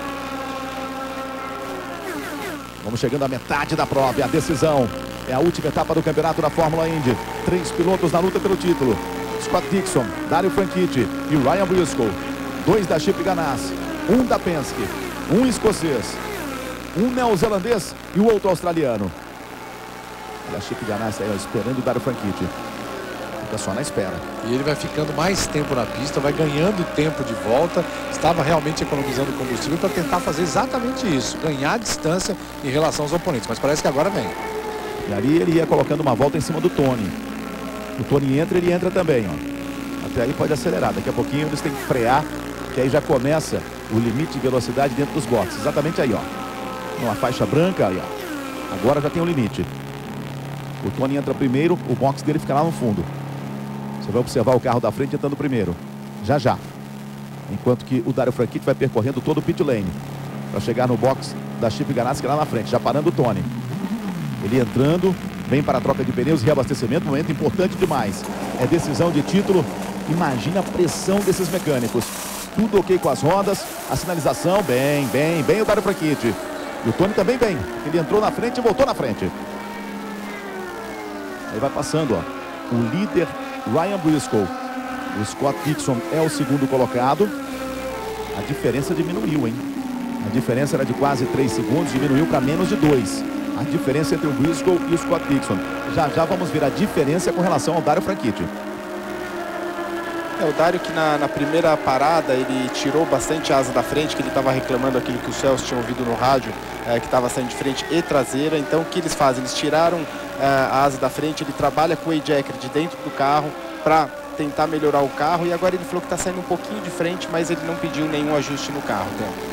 Vamos chegando à metade da prova, é a decisão. É a última etapa do campeonato da Fórmula Indy. 3 pilotos na luta pelo título. Scott Dixon, Dario Franchitti e Ryan Briscoe. 2 da Chip Ganassi, 1 da Penske, 1 escocês, 1 neozelandês e o outro australiano. Olha a Chip Ganassi aí, ó, esperando o Dario Franchitti. Fica só na espera. E ele vai ficando mais tempo na pista, vai ganhando tempo de volta. Estava realmente economizando combustível para tentar fazer exatamente isso, ganhar distância em relação aos oponentes. Mas parece que agora vem. E ali ele ia colocando uma volta em cima do Tony. O Tony entra, ele entra também, ó. Até aí pode acelerar. Daqui a pouquinho eles têm que frear, que aí já começa o limite de velocidade dentro dos boxes. Exatamente aí, ó. Uma faixa branca aí, ó. Agora já tem o limite. O Tony entra primeiro, o box dele fica lá no fundo. Você vai observar o carro da frente entrando primeiro. Já. Enquanto que o Dario Franchitti vai percorrendo todo o pit lane para chegar no box da Chip Ganassi, que é lá na frente, já parando o Tony. Ele entrando, vem para a troca de pneus e reabastecimento, momento importante demais. É decisão de título Imagina a pressão desses mecânicos. Tudo ok com as rodas, a sinalização, bem o Dario Franchitti. E o Tony também bem, ele entrou na frente e voltou na frente. Aí vai passando, ó, o líder Ryan Briscoe. O Scott Dixon é o segundo colocado. A diferença diminuiu, hein? A diferença era de quase 3 segundos, diminuiu para menos de 2. A diferença entre o Briscoe e o Scott Dixon. Já vamos ver a diferença com relação ao Dario Franchitti. O Dario que na primeira parada ele tirou bastante a asa da frente, que ele estava reclamando aquilo que o Celso tinha ouvido no rádio, que estava saindo de frente e traseira. Então o que eles fazem? Eles tiraram a asa da frente, ele trabalha com o A-Jacker de dentro do carro para tentar melhorar o carro, e agora ele falou que está saindo um pouquinho de frente, mas ele não pediu nenhum ajuste no carro.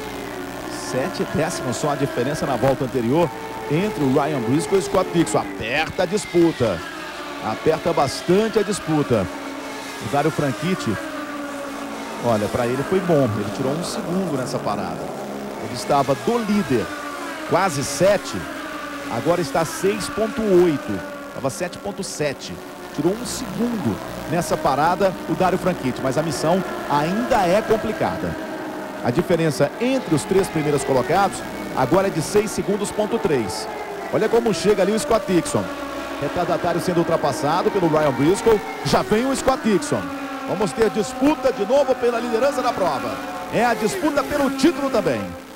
7 décimos só a diferença na volta anterior entre o Ryan Briscoe e o Scott Dixon. Aperta a disputa, aperta bastante a disputa. O Dario Franchitti, olha, para ele foi bom, ele tirou 1 segundo nessa parada. Ele estava do líder, quase 7, agora está 6.8, estava 7.7. Tirou 1 segundo nessa parada o Dario Franchitti, mas a missão ainda é complicada. A diferença entre os 3 primeiros colocados agora é de 6 segundos,3. Olha como chega ali o Scott Dixon. Retardatário sendo ultrapassado pelo Ryan Briscoe. Já vem o Scott Dixon. Vamos ter disputa de novo pela liderança da prova. É a disputa pelo título também.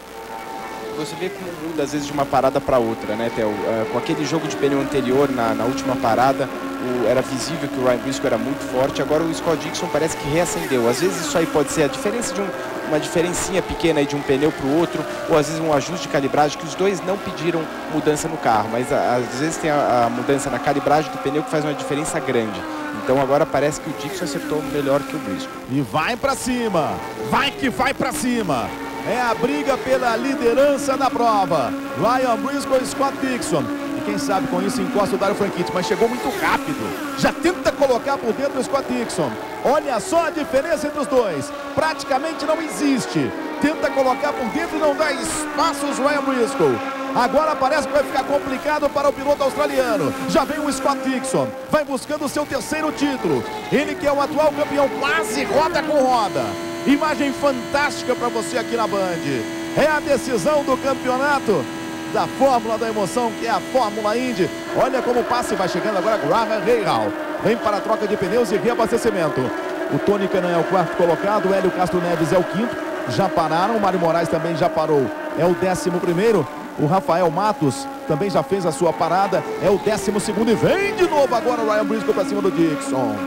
Você vê como muda às vezes de uma parada para outra, né, Theo? Com aquele jogo de pneu anterior na última parada, era visível que o Ryan Briscoe era muito forte. Agora o Scott Dixon parece que reacendeu. Às vezes isso aí pode ser a diferença de uma diferencinha pequena aí de um pneu para o outro, ou às vezes um ajuste de calibragem, que os dois não pediram mudança no carro, mas às vezes tem a mudança na calibragem do pneu que faz uma diferença grande. Então agora parece que o Dixon acertou melhor que o Briscoe. E vai para cima, vai que vai para cima. É a briga pela liderança da prova. Ryan Briscoe e Scott Dixon. E quem sabe com isso encosta o Dario Franchitti, mas chegou muito rápido. Já tenta colocar por dentro o Scott Dixon. Olha só a diferença entre os dois. Praticamente não existe. Tenta colocar por dentro e não dá espaços Ryan Briscoe. Agora parece que vai ficar complicado para o piloto australiano. Já vem o Scott Dixon. Vai buscando o seu 3º título. Ele que é o atual campeão, quase roda com roda. Imagem fantástica para você aqui na Band. É a decisão do campeonato da Fórmula da Emoção, que é a Fórmula Indy. Olha como passa e vai chegando agora Graham Rahal. Vem para a troca de pneus e reabastecimento. O Tony Kanaan é o 4º colocado, o Hélio Castro Neves é o 5º. Já pararam, o Mário Moraes também já parou. É o 11º. O Rafael Matos também já fez a sua parada. É o 12º. E vem de novo agora o Ryan Briscoe para cima do Dixon.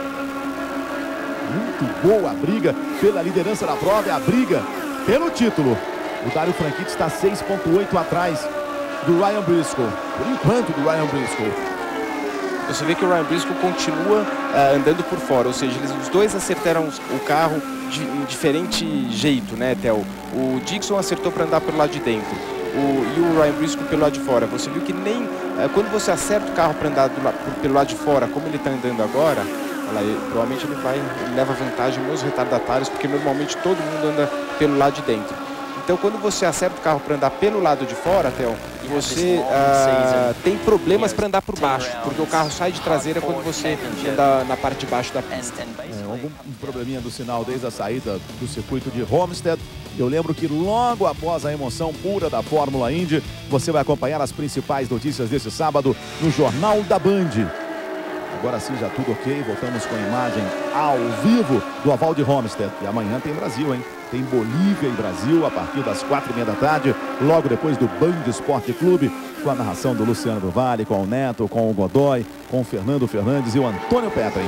Muito boa a briga pela liderança da prova, é a briga pelo título. O Dario Franchitti está 6.8 atrás do Ryan Briscoe, por enquanto do Ryan Briscoe. Você vê que o Ryan Briscoe continua andando por fora, ou seja, os dois acertaram o carro em diferente jeito, né, Theo? O Dixon acertou para andar pelo lado de dentro e o Ryan Briscoe pelo lado de fora. Você viu que nem quando você acerta o carro para andar pelo lado de fora, como ele está andando agora, provavelmente ele leva vantagem nos retardatários, porque normalmente todo mundo anda pelo lado de dentro. Então quando você acerta o carro para andar pelo lado de fora, Theo, você tem problemas para andar por baixo, porque o carro sai de traseira quando você anda na parte de baixo da pista. Algum probleminha do sinal desde a saída do circuito de Homestead. Eu lembro que logo após a emoção pura da Fórmula Indy, você vai acompanhar as principais notícias desse sábado no Jornal da Band. Agora sim, já tudo ok, voltamos com a imagem ao vivo do Oval de Homestead. E amanhã tem Brasil, hein? Tem Bolívia e Brasil a partir das 4h30 da tarde, logo depois do Band Esporte Clube, com a narração do Luciano do Vale, com o Neto, com o Godoy, com o Fernando Fernandes e o Antônio Petrin.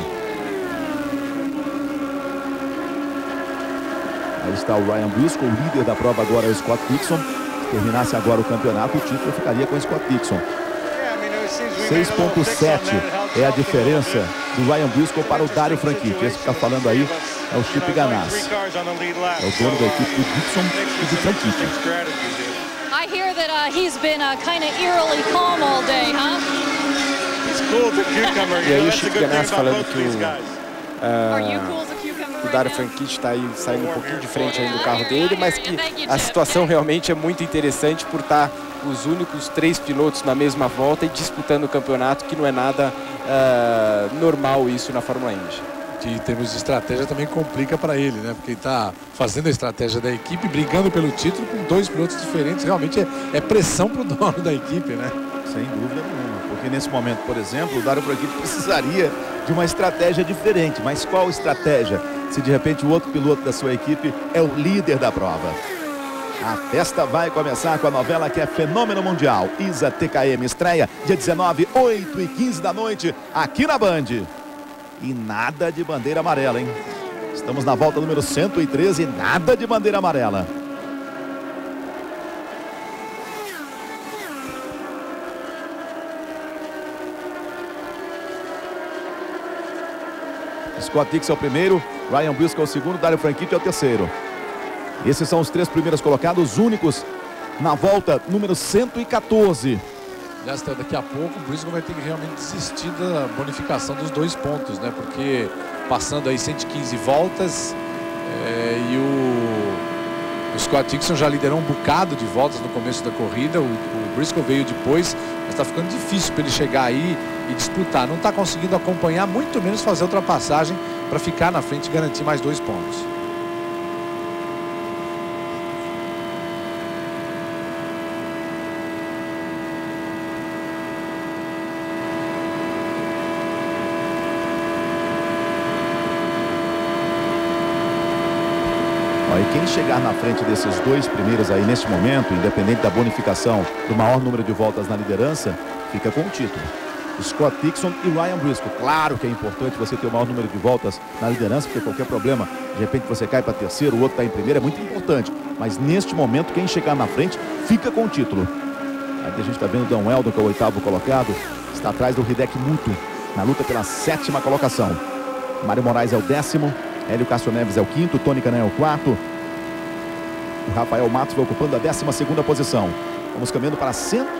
Aí está o Ryan Briscoe, o líder da prova agora é o Scott Dixon. Se terminasse agora o campeonato, o título ficaria com o Scott Dixon. 6.7 é a diferença do Ryan Briscoe para o Dario Franchitti. Esse que está falando aí é o Chip Ganassi. É o dono da equipe do Dixon e do Franchitti. I hear that he's been kind of eerily calm all day, huh? E aí o Chip Ganassi falando que Are you cool as a cucumber? o Dario Franchitti está aí saindo um pouquinho de frente aí do carro dele, mas que a situação realmente é muito interessante por estar os únicos 3 pilotos na mesma volta e disputando o campeonato, que não é nada normal isso na Fórmula Indy. que em termos de estratégia também complica para ele, né? Porque ele está fazendo a estratégia da equipe, brigando pelo título com 2 pilotos diferentes. Realmente é pressão para o dono da equipe, né? Sem dúvida nenhuma, porque nesse momento, por exemplo, o Dario Franchitti precisaria de uma estratégia diferente. Mas qual estratégia? Se de repente o outro piloto da sua equipe é o líder da prova. A festa vai começar com a novela que é Fenômeno Mundial. ISA TKM estreia dia 19, 8h15 da noite, aqui na Band. E nada de bandeira amarela, hein? Estamos na volta número 113 e nada de bandeira amarela. Scott Dixon é o primeiro, Ryan Briscoe é o segundo, Dario Franchitti é o terceiro. Esses são os 3 primeiros colocados, únicos na volta número 114. Daqui a pouco o Briscoe vai ter que realmente desistir da bonificação dos 2 pontos, né? Porque passando aí 115 voltas e o Scott Dixon já liderou um bocado de voltas no começo da corrida. O Briscoe veio depois, mas está ficando difícil para ele chegar aí e disputar. Não está conseguindo acompanhar, muito menos fazer ultrapassagem para ficar na frente e garantir mais 2 pontos. E quem chegar na frente desses 2 primeiros aí neste momento, independente da bonificação do maior número de voltas na liderança, fica com o título. Scott Dixon e Ryan Briscoe. Claro que é importante você ter o maior número de voltas na liderança, porque qualquer problema, de repente você cai para terceiro, o outro está em primeiro, é muito importante. Mas neste momento, quem chegar na frente, fica com o título. Aqui a gente está vendo o Dan Weldon, que é o 8º colocado, está atrás do Hideki Muto, na luta pela 7ª colocação. Mário Moraes é o 10º. Hélio Castro Neves é o 5º, Tony Kanaan é o 4º. O Rafael Matos vai ocupando a 12ª posição. Vamos caminhando para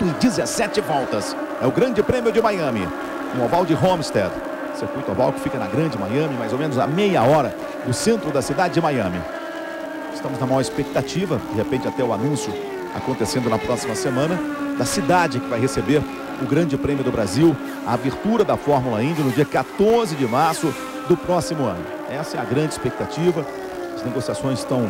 117 voltas. É o Grande Prêmio de Miami, no oval de Homestead. Circuito oval que fica na Grande Miami, mais ou menos a meia hora do centro da cidade de Miami. Estamos na maior expectativa, de repente até o anúncio acontecendo na próxima semana, da cidade que vai receber o Grande Prêmio do Brasil, a abertura da Fórmula Indy no dia 14 de março do próximo ano. Essa é a grande expectativa. As negociações estão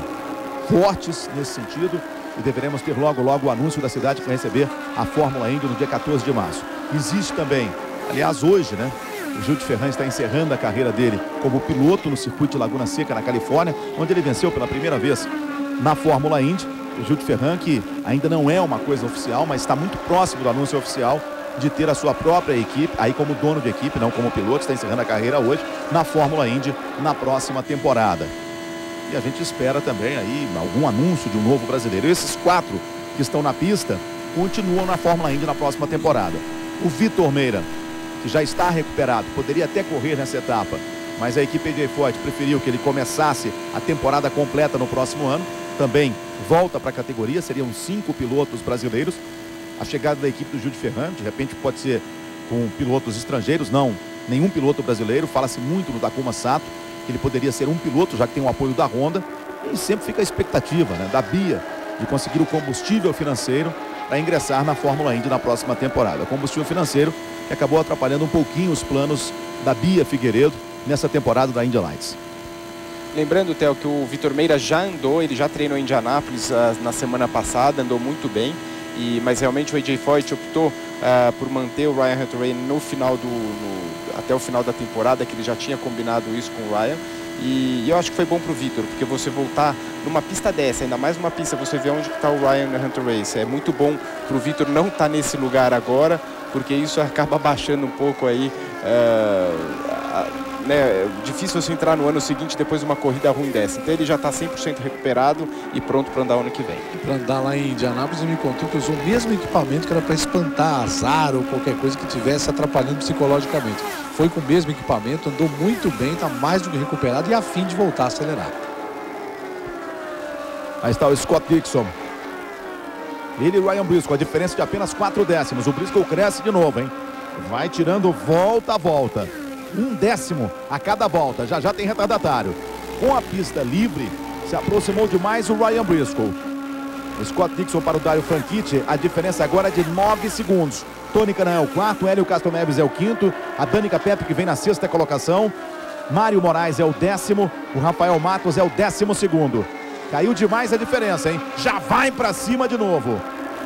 fortes nesse sentido e deveremos ter logo o anúncio da cidade que vai receber a Fórmula Indy no dia 14 de março. Existe também, aliás hoje, né, o Gil de Ferran está encerrando a carreira dele como piloto no circuito de Laguna Seca, na Califórnia, onde ele venceu pela primeira vez na Fórmula Indy. O Gil de Ferran, que ainda não é uma coisa oficial, mas está muito próximo do anúncio oficial de ter a sua própria equipe, aí como dono de equipe, não como piloto, está encerrando a carreira hoje na Fórmula Indy na próxima temporada. E a gente espera também aí algum anúncio de um novo brasileiro. Esses 4 que estão na pista continuam na Fórmula Indy na próxima temporada. O Vitor Meira, que já está recuperado, poderia até correr nessa etapa, mas a equipe AJ Foyt preferiu que ele começasse a temporada completa no próximo ano. Também volta para a categoria, seriam 5 pilotos brasileiros. A chegada da equipe do Gil de Ferran, de repente pode ser com pilotos estrangeiros, não, nenhum piloto brasileiro. Fala-se muito no Takuma Sato, que ele poderia ser um piloto, já que tem o apoio da Honda. E sempre fica a expectativa, né, da BIA, de conseguir o combustível financeiro para ingressar na Fórmula Indy na próxima temporada. Combustível financeiro que acabou atrapalhando um pouquinho os planos da Bia Figueiredo nessa temporada da Indy Lights. Lembrando, Theo, que o Vitor Meira já andou, ele já treinou em Indianápolis na semana passada, andou muito bem. Mas realmente o AJ Foyt optou por manter o Ryan Hunter-Reay no final até o final da temporada, que ele já tinha combinado isso com o Ryan. E eu acho que foi bom para o Vitor, porque você voltar numa pista dessa, ainda mais uma pista, você vê onde está o Ryan Hunter-Reay. É muito bom para o Vitor não estar nesse lugar agora, porque isso acaba baixando um pouco aí, né, é difícil você entrar no ano seguinte depois de uma corrida ruim dessa. Então ele já está 100% recuperado e pronto para andar o ano que vem. Para andar lá em Indianápolis, ele me contou que usou o mesmo equipamento que era para espantar azar ou qualquer coisa que estivesse atrapalhando psicologicamente. Foi com o mesmo equipamento, andou muito bem, está mais do que recuperado e a fim de voltar a acelerar. Aí está o Scott Dixon. Ele e o Ryan Briscoe, a diferença de apenas 4 décimos. O Briscoe cresce de novo, hein? Vai tirando volta a volta. 1 décimo a cada volta. Já tem retardatário. Com a pista livre, se aproximou demais o Ryan Briscoe. O Scott Dixon para o Dario Franchitti. A diferença agora é de 9 segundos. Tony Kanaan é o 4º, Hélio Castro Neves é o 5º. A Danica Pepe, que vem na 6ª colocação. Mário Moraes é o 10º, o Rafael Matos é o 12º. Caiu demais a diferença, hein? Já vai pra cima de novo.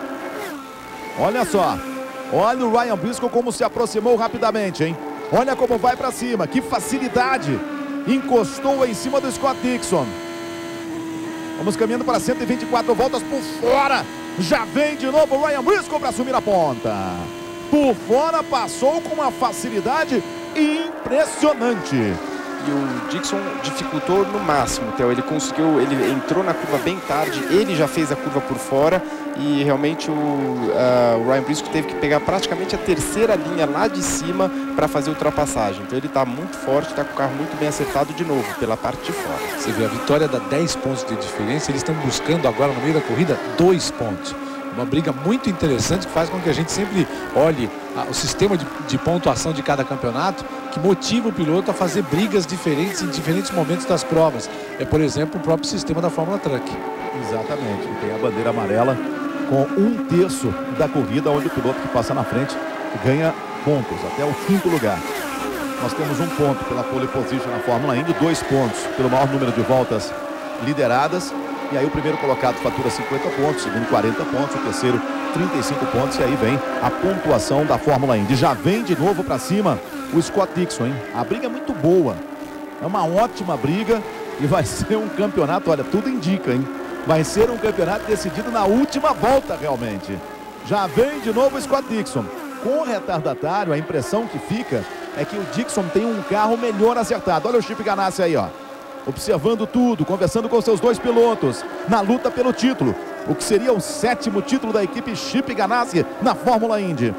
Olha só. Olha o Ryan Briscoe como se aproximou rapidamente, hein? Olha como vai pra cima. Que facilidade. Encostou em cima do Scott Dixon. Vamos caminhando para 124 voltas por fora. Já vem de novo o Ryan Briscoe para assumir a ponta. Por fora, passou com uma facilidade impressionante. E o Dixon dificultou no máximo, Theo. Ele entrou na curva bem tarde, ele já fez a curva por fora e realmente o Ryan Briscoe teve que pegar praticamente a terceira linha lá de cima para fazer a ultrapassagem. Então ele está muito forte, está com o carro muito bem acertado de novo, pela parte de fora. Você vê, a vitória dá 10 pontos de diferença, eles estão buscando agora no meio da corrida 2 pontos. Uma briga muito interessante que faz com que a gente sempre olhe o sistema de pontuação de cada campeonato, que motiva o piloto a fazer brigas diferentes em diferentes momentos das provas. É, por exemplo, o próprio sistema da Fórmula Truck. Exatamente. Tem a bandeira amarela com 1/3 da corrida, onde o piloto que passa na frente ganha pontos, até o 5º lugar. Nós temos 1 ponto pela pole position na Fórmula Indy, 2 pontos pelo maior número de voltas lideradas. E aí o primeiro colocado fatura 50 pontos, o segundo 40 pontos, o terceiro 35 pontos. E aí vem a pontuação da Fórmula Indy. Já vem de novo para cima o Scott Dixon, hein? A briga é muito boa. É uma ótima briga e vai ser um campeonato, olha, tudo indica, hein? Vai ser um campeonato decidido na última volta, realmente. Já vem de novo o Scott Dixon. Com o retardatário, a impressão que fica é que o Dixon tem um carro melhor acertado. Olha o Chip Ganassi aí, ó. Observando tudo, conversando com seus 2 pilotos na luta pelo título. O que seria o 7º título da equipe Chip Ganassi na Fórmula Indy.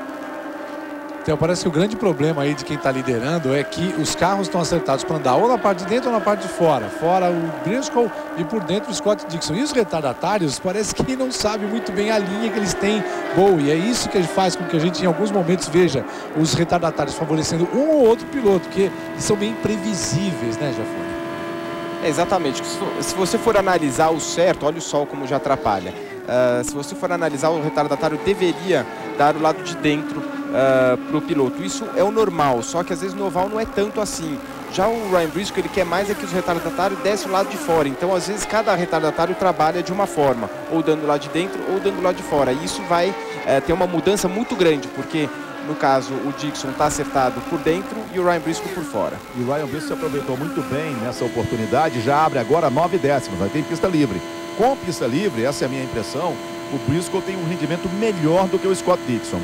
Então parece que o grande problema aí de quem está liderando é que os carros estão acertados para andar ou na parte de dentro ou na parte de fora. Fora o Briscoe e por dentro o Scott Dixon. E os retardatários parece que não sabem muito bem a linha que eles têm boa. E é isso que faz com que a gente em alguns momentos veja os retardatários favorecendo um ou outro piloto, porque eles são bem imprevisíveis, né, Jafone? Exatamente. Se você for analisar o certo, olha o sol como já atrapalha. Se você for analisar, o retardatário deveria dar o lado de dentro para o piloto. Isso é o normal, só que às vezes no oval não é tanto assim. Já o Ryan Briscoe, ele quer mais é que os retardatários descem o lado de fora. Então às vezes cada retardatário trabalha de uma forma, ou dando lá de dentro ou dando lá de fora. E isso vai ter uma mudança muito grande, porque no caso o Dixon está acertado por dentro e o Ryan Briscoe por fora. E o Ryan Briscoe se aproveitou muito bem nessa oportunidade, já abre agora 9 décimos, vai ter pista livre. Com pista livre, essa é a minha impressão, o Briscoe tem um rendimento melhor do que o Scott Dixon.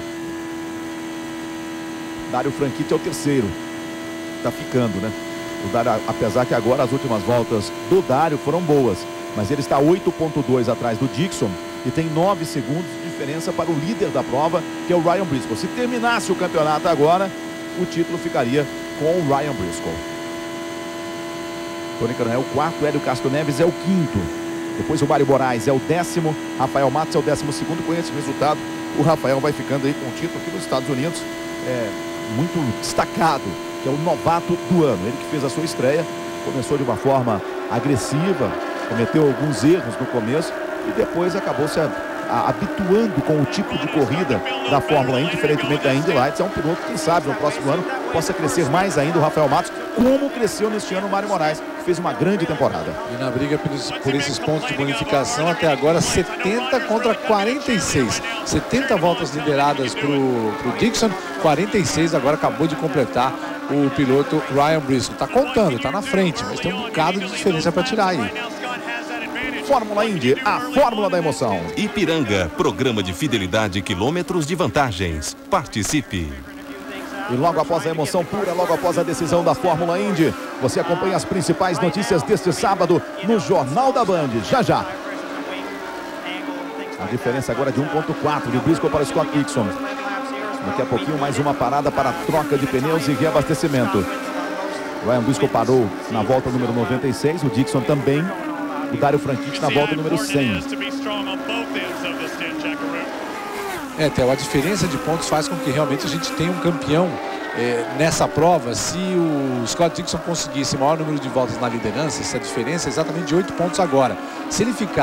Dário Franchitti é o 3º, tá ficando, né? O Dário, apesar que agora as últimas voltas do Dário foram boas, mas ele está 8,2 atrás do Dixon e tem 9 segundos de diferença para o líder da prova, que é o Ryan Briscoe. Se terminasse o campeonato agora, o título ficaria com o Ryan Briscoe. Tony Kanaan é o 4º, Hélio Castro Neves é o 5º. Depois o Mário Moraes é o 10º, Rafael Matos é o 12º. Com esse resultado, o Rafael vai ficando aí com o título aqui nos Estados Unidos. Muito destacado, que é o novato do ano. Ele que fez a sua estreia, começou de uma forma agressiva, cometeu alguns erros no começo e depois acabou se habituando com o tipo de corrida da Fórmula Indy, diferentemente da Indy Lights. É um piloto que, quem sabe, no próximo ano possa crescer mais ainda o Rafael Matos, como cresceu neste ano o Mário Moraes, que fez uma grande temporada. E na briga por esses pontos de bonificação, até agora 70 contra 46. 70 voltas lideradas para o Dixon, 46 agora acabou de completar o piloto Ryan Briscoe. Está contando, está na frente, mas tem um bocado de diferença para tirar aí. Fórmula Indy, a fórmula da emoção. Ipiranga, programa de fidelidade, quilômetros de vantagens. Participe. E logo após a emoção pura, logo após a decisão da Fórmula Indy, você acompanha as principais notícias deste sábado no Jornal da Band. Já, já. A diferença agora é de 1,4 de Briscoe para o Scott Dixon. Daqui a pouquinho mais uma parada para troca de pneus e reabastecimento. O Ryan Briscoe parou na volta número 96, o Dixon também. O Dário Franchitti na volta número 100. Theo, a diferença de pontos faz com que realmente a gente tenha um campeão nessa prova. Se o Scott Dixon conseguisse o maior número de voltas na liderança, essa diferença é exatamente de 8 pontos agora. Se ele ficar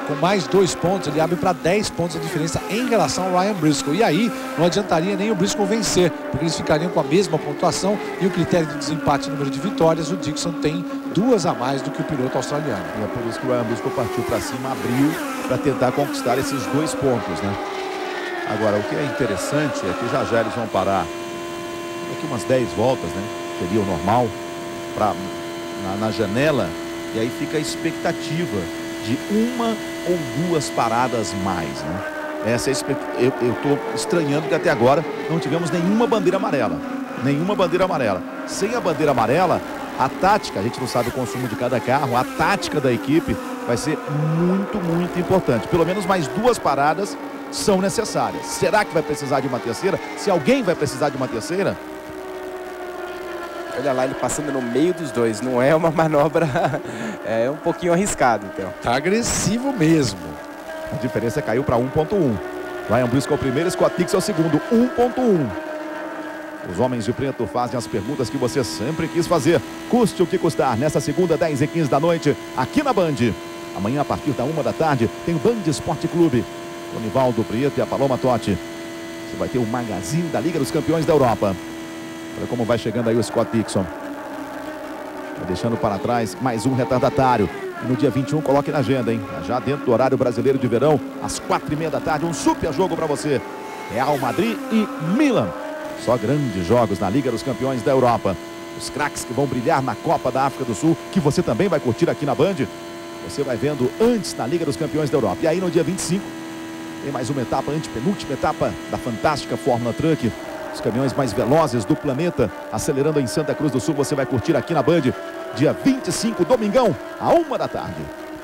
com mais 2 pontos, ele abre para 10 pontos a diferença em relação ao Ryan Briscoe. E aí não adiantaria nem o Briscoe vencer, porque eles ficariam com a mesma pontuação e o critério de desempate, número de vitórias, o Dixon tem 2 a mais do que o piloto australiano. E é por isso que o Ryan Briscoe partiu para cima, abriu para tentar conquistar esses 2 pontos, né? Agora, o que é interessante é que já eles vão parar aqui umas 10 voltas, né? Seria o normal na janela, e aí fica a expectativa de 1 ou 2 paradas mais, né? Essa é eu estou estranhando que até agora não tivemos nenhuma bandeira amarela. Nenhuma bandeira amarela. Sem a bandeira amarela, a tática, a gente não sabe o consumo de cada carro, a tática da equipe vai ser muito, muito importante. Pelo menos mais 2 paradas são necessárias. Será que vai precisar de uma terceira? Se alguém vai precisar de uma terceira? Olha lá, ele passando no meio dos dois. Não é uma manobra, é um pouquinho arriscado, então. Tá agressivo mesmo. A diferença caiu para 1.1. Ryan Briscoe é o primeiro, Scott Dixon é o segundo, 1.1. Os homens de preto fazem as perguntas que você sempre quis fazer. Custe o que custar, nessa segunda, 10h15 da noite, aqui na Band. Amanhã, a partir da 1 da tarde, tem o Band Esporte Clube. O Nivaldo Prieto e a Paloma Totti. Você vai ter o magazine da Liga dos Campeões da Europa. Olha como vai chegando aí o Scott Dixon. Vai deixando para trás mais um retardatário. E no dia 21, coloque na agenda, hein? Já dentro do horário brasileiro de verão, às 4h30 da tarde, um super jogo para você. Real Madrid e Milan. Só grandes jogos na Liga dos Campeões da Europa. Os craques que vão brilhar na Copa da África do Sul, que você também vai curtir aqui na Band. Você vai vendo antes na Liga dos Campeões da Europa. E aí no dia 25, tem mais uma etapa, antepenúltima etapa da fantástica Fórmula Truck. Os caminhões mais velozes do planeta, acelerando em Santa Cruz do Sul. Você vai curtir aqui na Band, dia 25, domingão, à 1 da tarde.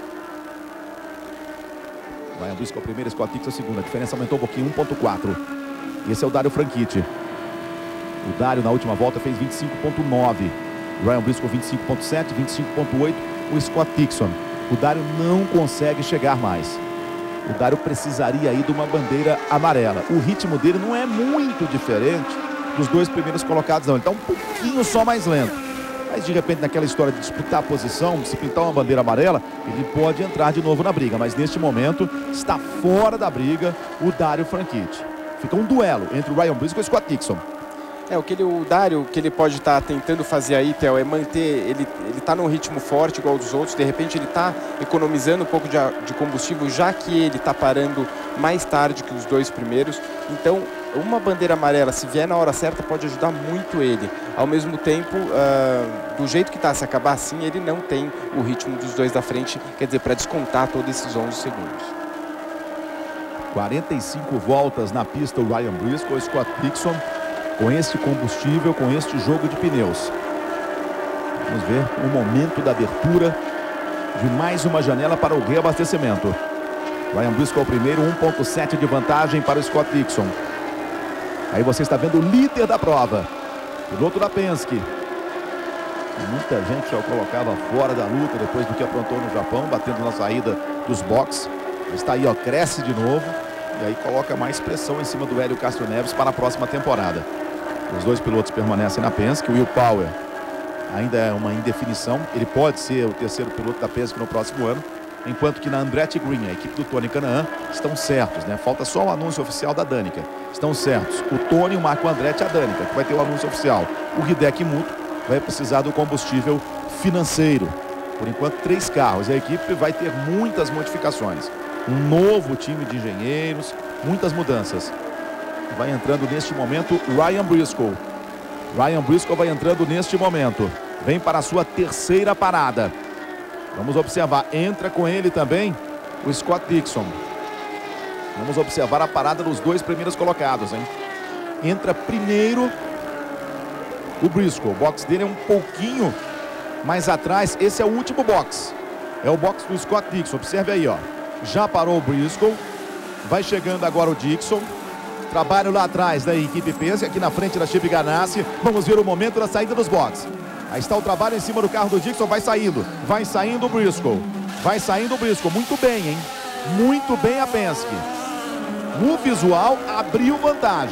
Ryan Briscoe o primeiro, Scott Dixon o segundo. A diferença aumentou um pouquinho, 1.4. Esse é o Dário Franchitti. O Dário na última volta fez 25.9. Ryan Briscoe 25.7, 25.8. O Scott Dixon. O Dário não consegue chegar mais. O Dário precisaria aí de uma bandeira amarela. O ritmo dele não é muito diferente dos 2 primeiros colocados, não. Ele está um pouquinho só mais lento. Mas de repente, naquela história de disputar a posição, se pintar uma bandeira amarela, ele pode entrar de novo na briga. Mas neste momento, está fora da briga o Dário Franchitti. Fica um duelo entre o Ryan Briscoe e o Scott Dixon. O Dário, que ele pode estar tentando fazer aí, Theo, é manter, ele está num ritmo forte igual dos outros, de repente ele está economizando um pouco de combustível, já que ele está parando mais tarde que os 2 primeiros. Então, uma bandeira amarela, se vier na hora certa, pode ajudar muito ele. Ao mesmo tempo, do jeito que está, se acabar assim, ele não tem o ritmo dos 2 da frente, quer dizer, para descontar todos esses 11 segundos. 45 voltas na pista o Ryan Briscoe, o Scott Dixon. Com este combustível, com este jogo de pneus. Vamos ver o momento da abertura de mais uma janela para o reabastecimento. Ryan Briscoe o primeiro, 1.7 de vantagem para o Scott Dixon. Aí você está vendo o líder da prova, piloto da Penske. Muita gente já o colocava fora da luta depois do que aprontou no Japão, batendo na saída dos boxes. Está aí, ó, cresce de novo. E aí coloca mais pressão em cima do Hélio Castro Neves para a próxima temporada. Os 2 pilotos permanecem na Penske. O Will Power ainda é uma indefinição. Ele pode ser o terceiro piloto da Penske no próximo ano. Enquanto que na Andretti Green, a equipe do Tony Kanaan, estão certos, né? Falta só o anúncio oficial da Danica. Estão certos. O Tony, o Marco Andretti e a Danica, que vai ter o anúncio oficial. O Hideki Muto vai precisar do combustível financeiro. Por enquanto, 3 carros. A equipe vai ter muitas modificações. Um novo time de engenheiros, muitas mudanças. Vai entrando neste momento Ryan Briscoe. Ryan Briscoe vai entrando neste momento. Vem para a sua terceira parada. Vamos observar. Entra com ele também o Scott Dixon. Vamos observar a parada dos 2 primeiros colocados, hein? Entra primeiro o Briscoe. O box dele é um pouquinho mais atrás. Esse é o último box. É o box do Scott Dixon. Observe aí, ó. Já parou o Briscoe. Vai chegando agora o Dixon. Trabalho lá atrás da equipe Penske, aqui na frente da Chip Ganassi. Vamos ver o momento da saída dos boxes. Aí está o trabalho em cima do carro do Dixon. Vai saindo o Briscoe. Vai saindo o Briscoe. Muito bem, hein? Muito bem a Penske. No visual, abriu vantagem.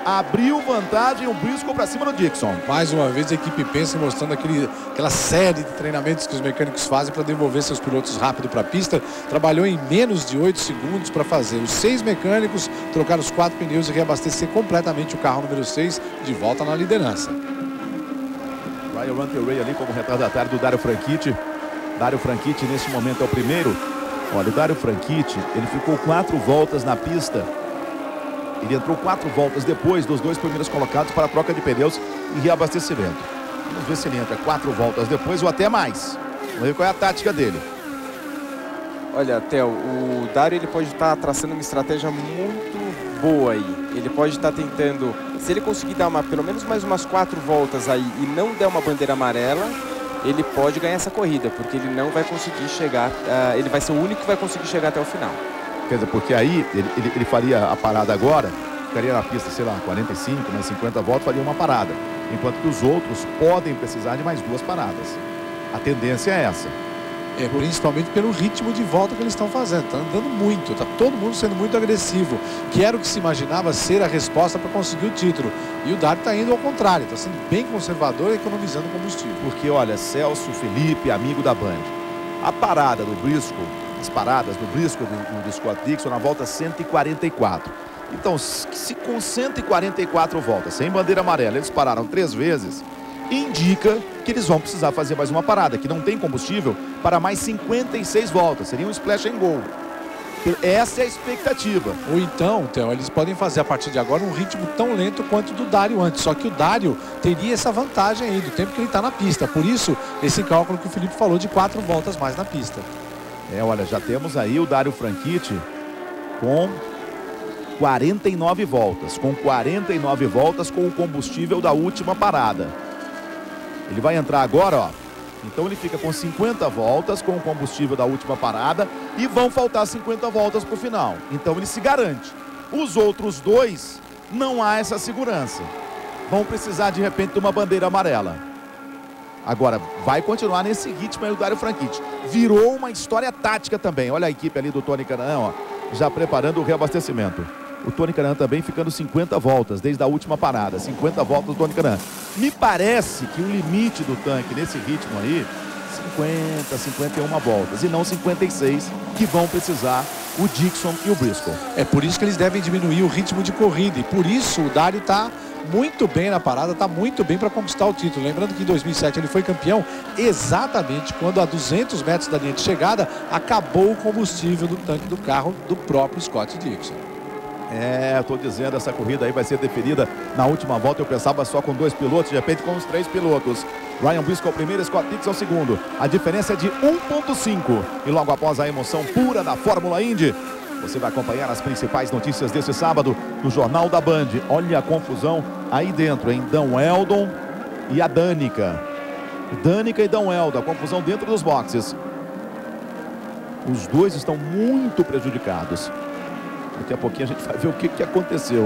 abriu vantagem o Briscoe para cima do Dixon. Mais uma vez a equipe pensa mostrando aquela série de treinamentos que os mecânicos fazem para devolver seus pilotos rápido para a pista. Trabalhou em menos de 8 segundos para fazer os 6 mecânicos trocar os 4 pneus e reabastecer completamente o carro número 6 de volta na liderança. Ryan Hunter-Reay ali como retardatário do Dario Franchitti. Dario Franchitti nesse momento é o primeiro. Olha, o Dario Franchitti, ele ficou 4 voltas na pista. Ele entrou 4 voltas depois dos 2 primeiros colocados para a troca de pneus e reabastecimento. Vamos ver se ele entra 4 voltas depois ou até mais. Vamos ver qual é a tática dele. Olha, Theo, o Dario ele pode estar traçando uma estratégia muito boa aí. Ele pode estar tentando, se ele conseguir dar pelo menos mais umas 4 voltas aí e não der uma bandeira amarela, ele pode ganhar essa corrida, porque ele não vai conseguir chegar, ele vai ser o único que vai conseguir chegar até o final. Quer dizer, porque aí ele faria a parada agora, ficaria na pista, sei lá, 45, mais 50 voltas, faria uma parada. Enquanto que os outros podem precisar de mais 2 paradas. A tendência é essa. Principalmente pelo ritmo de volta que eles estão fazendo. Está andando muito, está todo mundo sendo muito agressivo. Que era o que se imaginava ser a resposta para conseguir o título. E o Dario está indo ao contrário, está sendo bem conservador e economizando combustível. Porque, olha, Celso Felipe, amigo da Band, a parada do Briscoe, as paradas do Briscoe do Scott Dixon na volta 144. Então, se com 144 voltas, sem bandeira amarela, eles pararam 3 vezes, indica que eles vão precisar fazer mais uma parada, que não tem combustível para mais 56 voltas. Seria um splash and go. Essa é a expectativa. Ou então, eles podem fazer a partir de agora um ritmo tão lento quanto do Dario antes. Só que o Dario teria essa vantagem aí do tempo que ele está na pista. Por isso, esse cálculo que o Felipe falou de 4 voltas mais na pista. Olha, já temos aí o Dario Franchitti com 49 voltas. Com 49 voltas com o combustível da última parada. Ele vai entrar agora, ó. Então ele fica com 50 voltas com o combustível da última parada e vão faltar 50 voltas para o final. Então ele se garante. Os outros 2 não há essa segurança. Vão precisar de repente de uma bandeira amarela. Agora vai continuar nesse ritmo aí o Dario Franchitti. Virou uma história tática também. Olha a equipe ali do Tony Kanaan, ó, já preparando o reabastecimento. O Tony Kanaan também ficando 50 voltas desde a última parada. 50 voltas do Tony Kanaan. Me parece que o limite do tanque nesse ritmo aí, 50, 51 voltas. E não 56, que vão precisar o Dixon e o Briscoe. É por isso que eles devem diminuir o ritmo de corrida. E por isso o Dario está muito bem na parada, está muito bem para conquistar o título. Lembrando que em 2007 ele foi campeão exatamente quando a 200 metros da linha de chegada acabou o combustível do tanque do carro do próprio Scott Dixon. Estou dizendo, essa corrida aí vai ser definida na última volta. Eu pensava só com 2 pilotos, de repente com os 3 pilotos. Ryan Briscoe o primeiro, Scott Dixon o segundo. A diferença é de 1,5. E logo após a emoção pura da Fórmula Indy, você vai acompanhar as principais notícias desse sábado no Jornal da Band. Olha a confusão aí dentro, hein? Dan Weldon e a Danica. Danica e Dan Weldon, a confusão dentro dos boxes. Os 2 estão muito prejudicados. Daqui a pouquinho a gente vai ver o que aconteceu.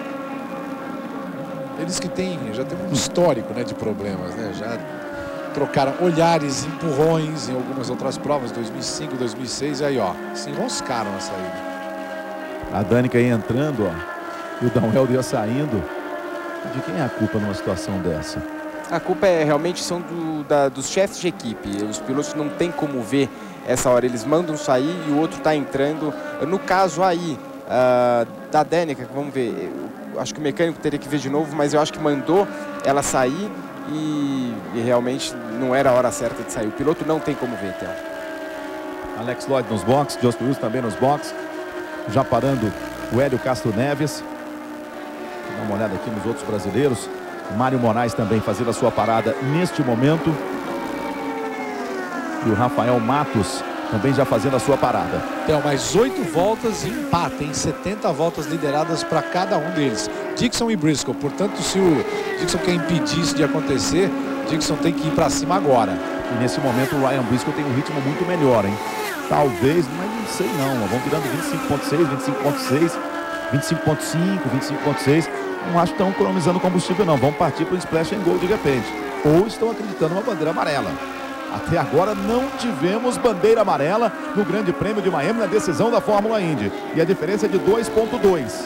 Eles que já tem um histórico, né, de problemas, né? Já trocaram olhares, empurrões em algumas outras provas, 2005, 2006, e aí, ó, se enroscaram na saída. A Danica aí entrando, ó, e o Dan Weldon ia saindo. De quem é a culpa numa situação dessa? A culpa realmente são dos chefes de equipe. Os pilotos não tem como ver essa hora. Eles mandam sair e o outro está entrando. No caso aí da Danica, vamos ver. Acho que o mecânico teria que ver de novo, mas eu acho que mandou ela sair e realmente não era a hora certa de sair. O piloto não tem como ver, Theo. Alex Lloyd nos boxes, Just Wilson também nos boxes. Já parando o Hélio Castro Neves. Dá uma olhada aqui nos outros brasileiros. Mário Moraes também fazendo a sua parada neste momento. E o Rafael Matos também já fazendo a sua parada. Tem mais 8 voltas e empate, em 70 voltas lideradas para cada um deles. Dixon e Briscoe. Portanto, se o Dixon quer impedir isso de acontecer, Dixon tem que ir para cima agora. E nesse momento o Ryan Briscoe tem um ritmo muito melhor, hein? Talvez, mas não sei não. Vão virando 25,6, 25,6, 25,5, 25,6. Não acho que estão economizando combustível não. Vão partir para o splash and go de repente. Ou estão acreditando numa bandeira amarela. Até agora não tivemos bandeira amarela no Grande Prêmio de Miami na decisão da Fórmula Indy. E a diferença é de 2,2.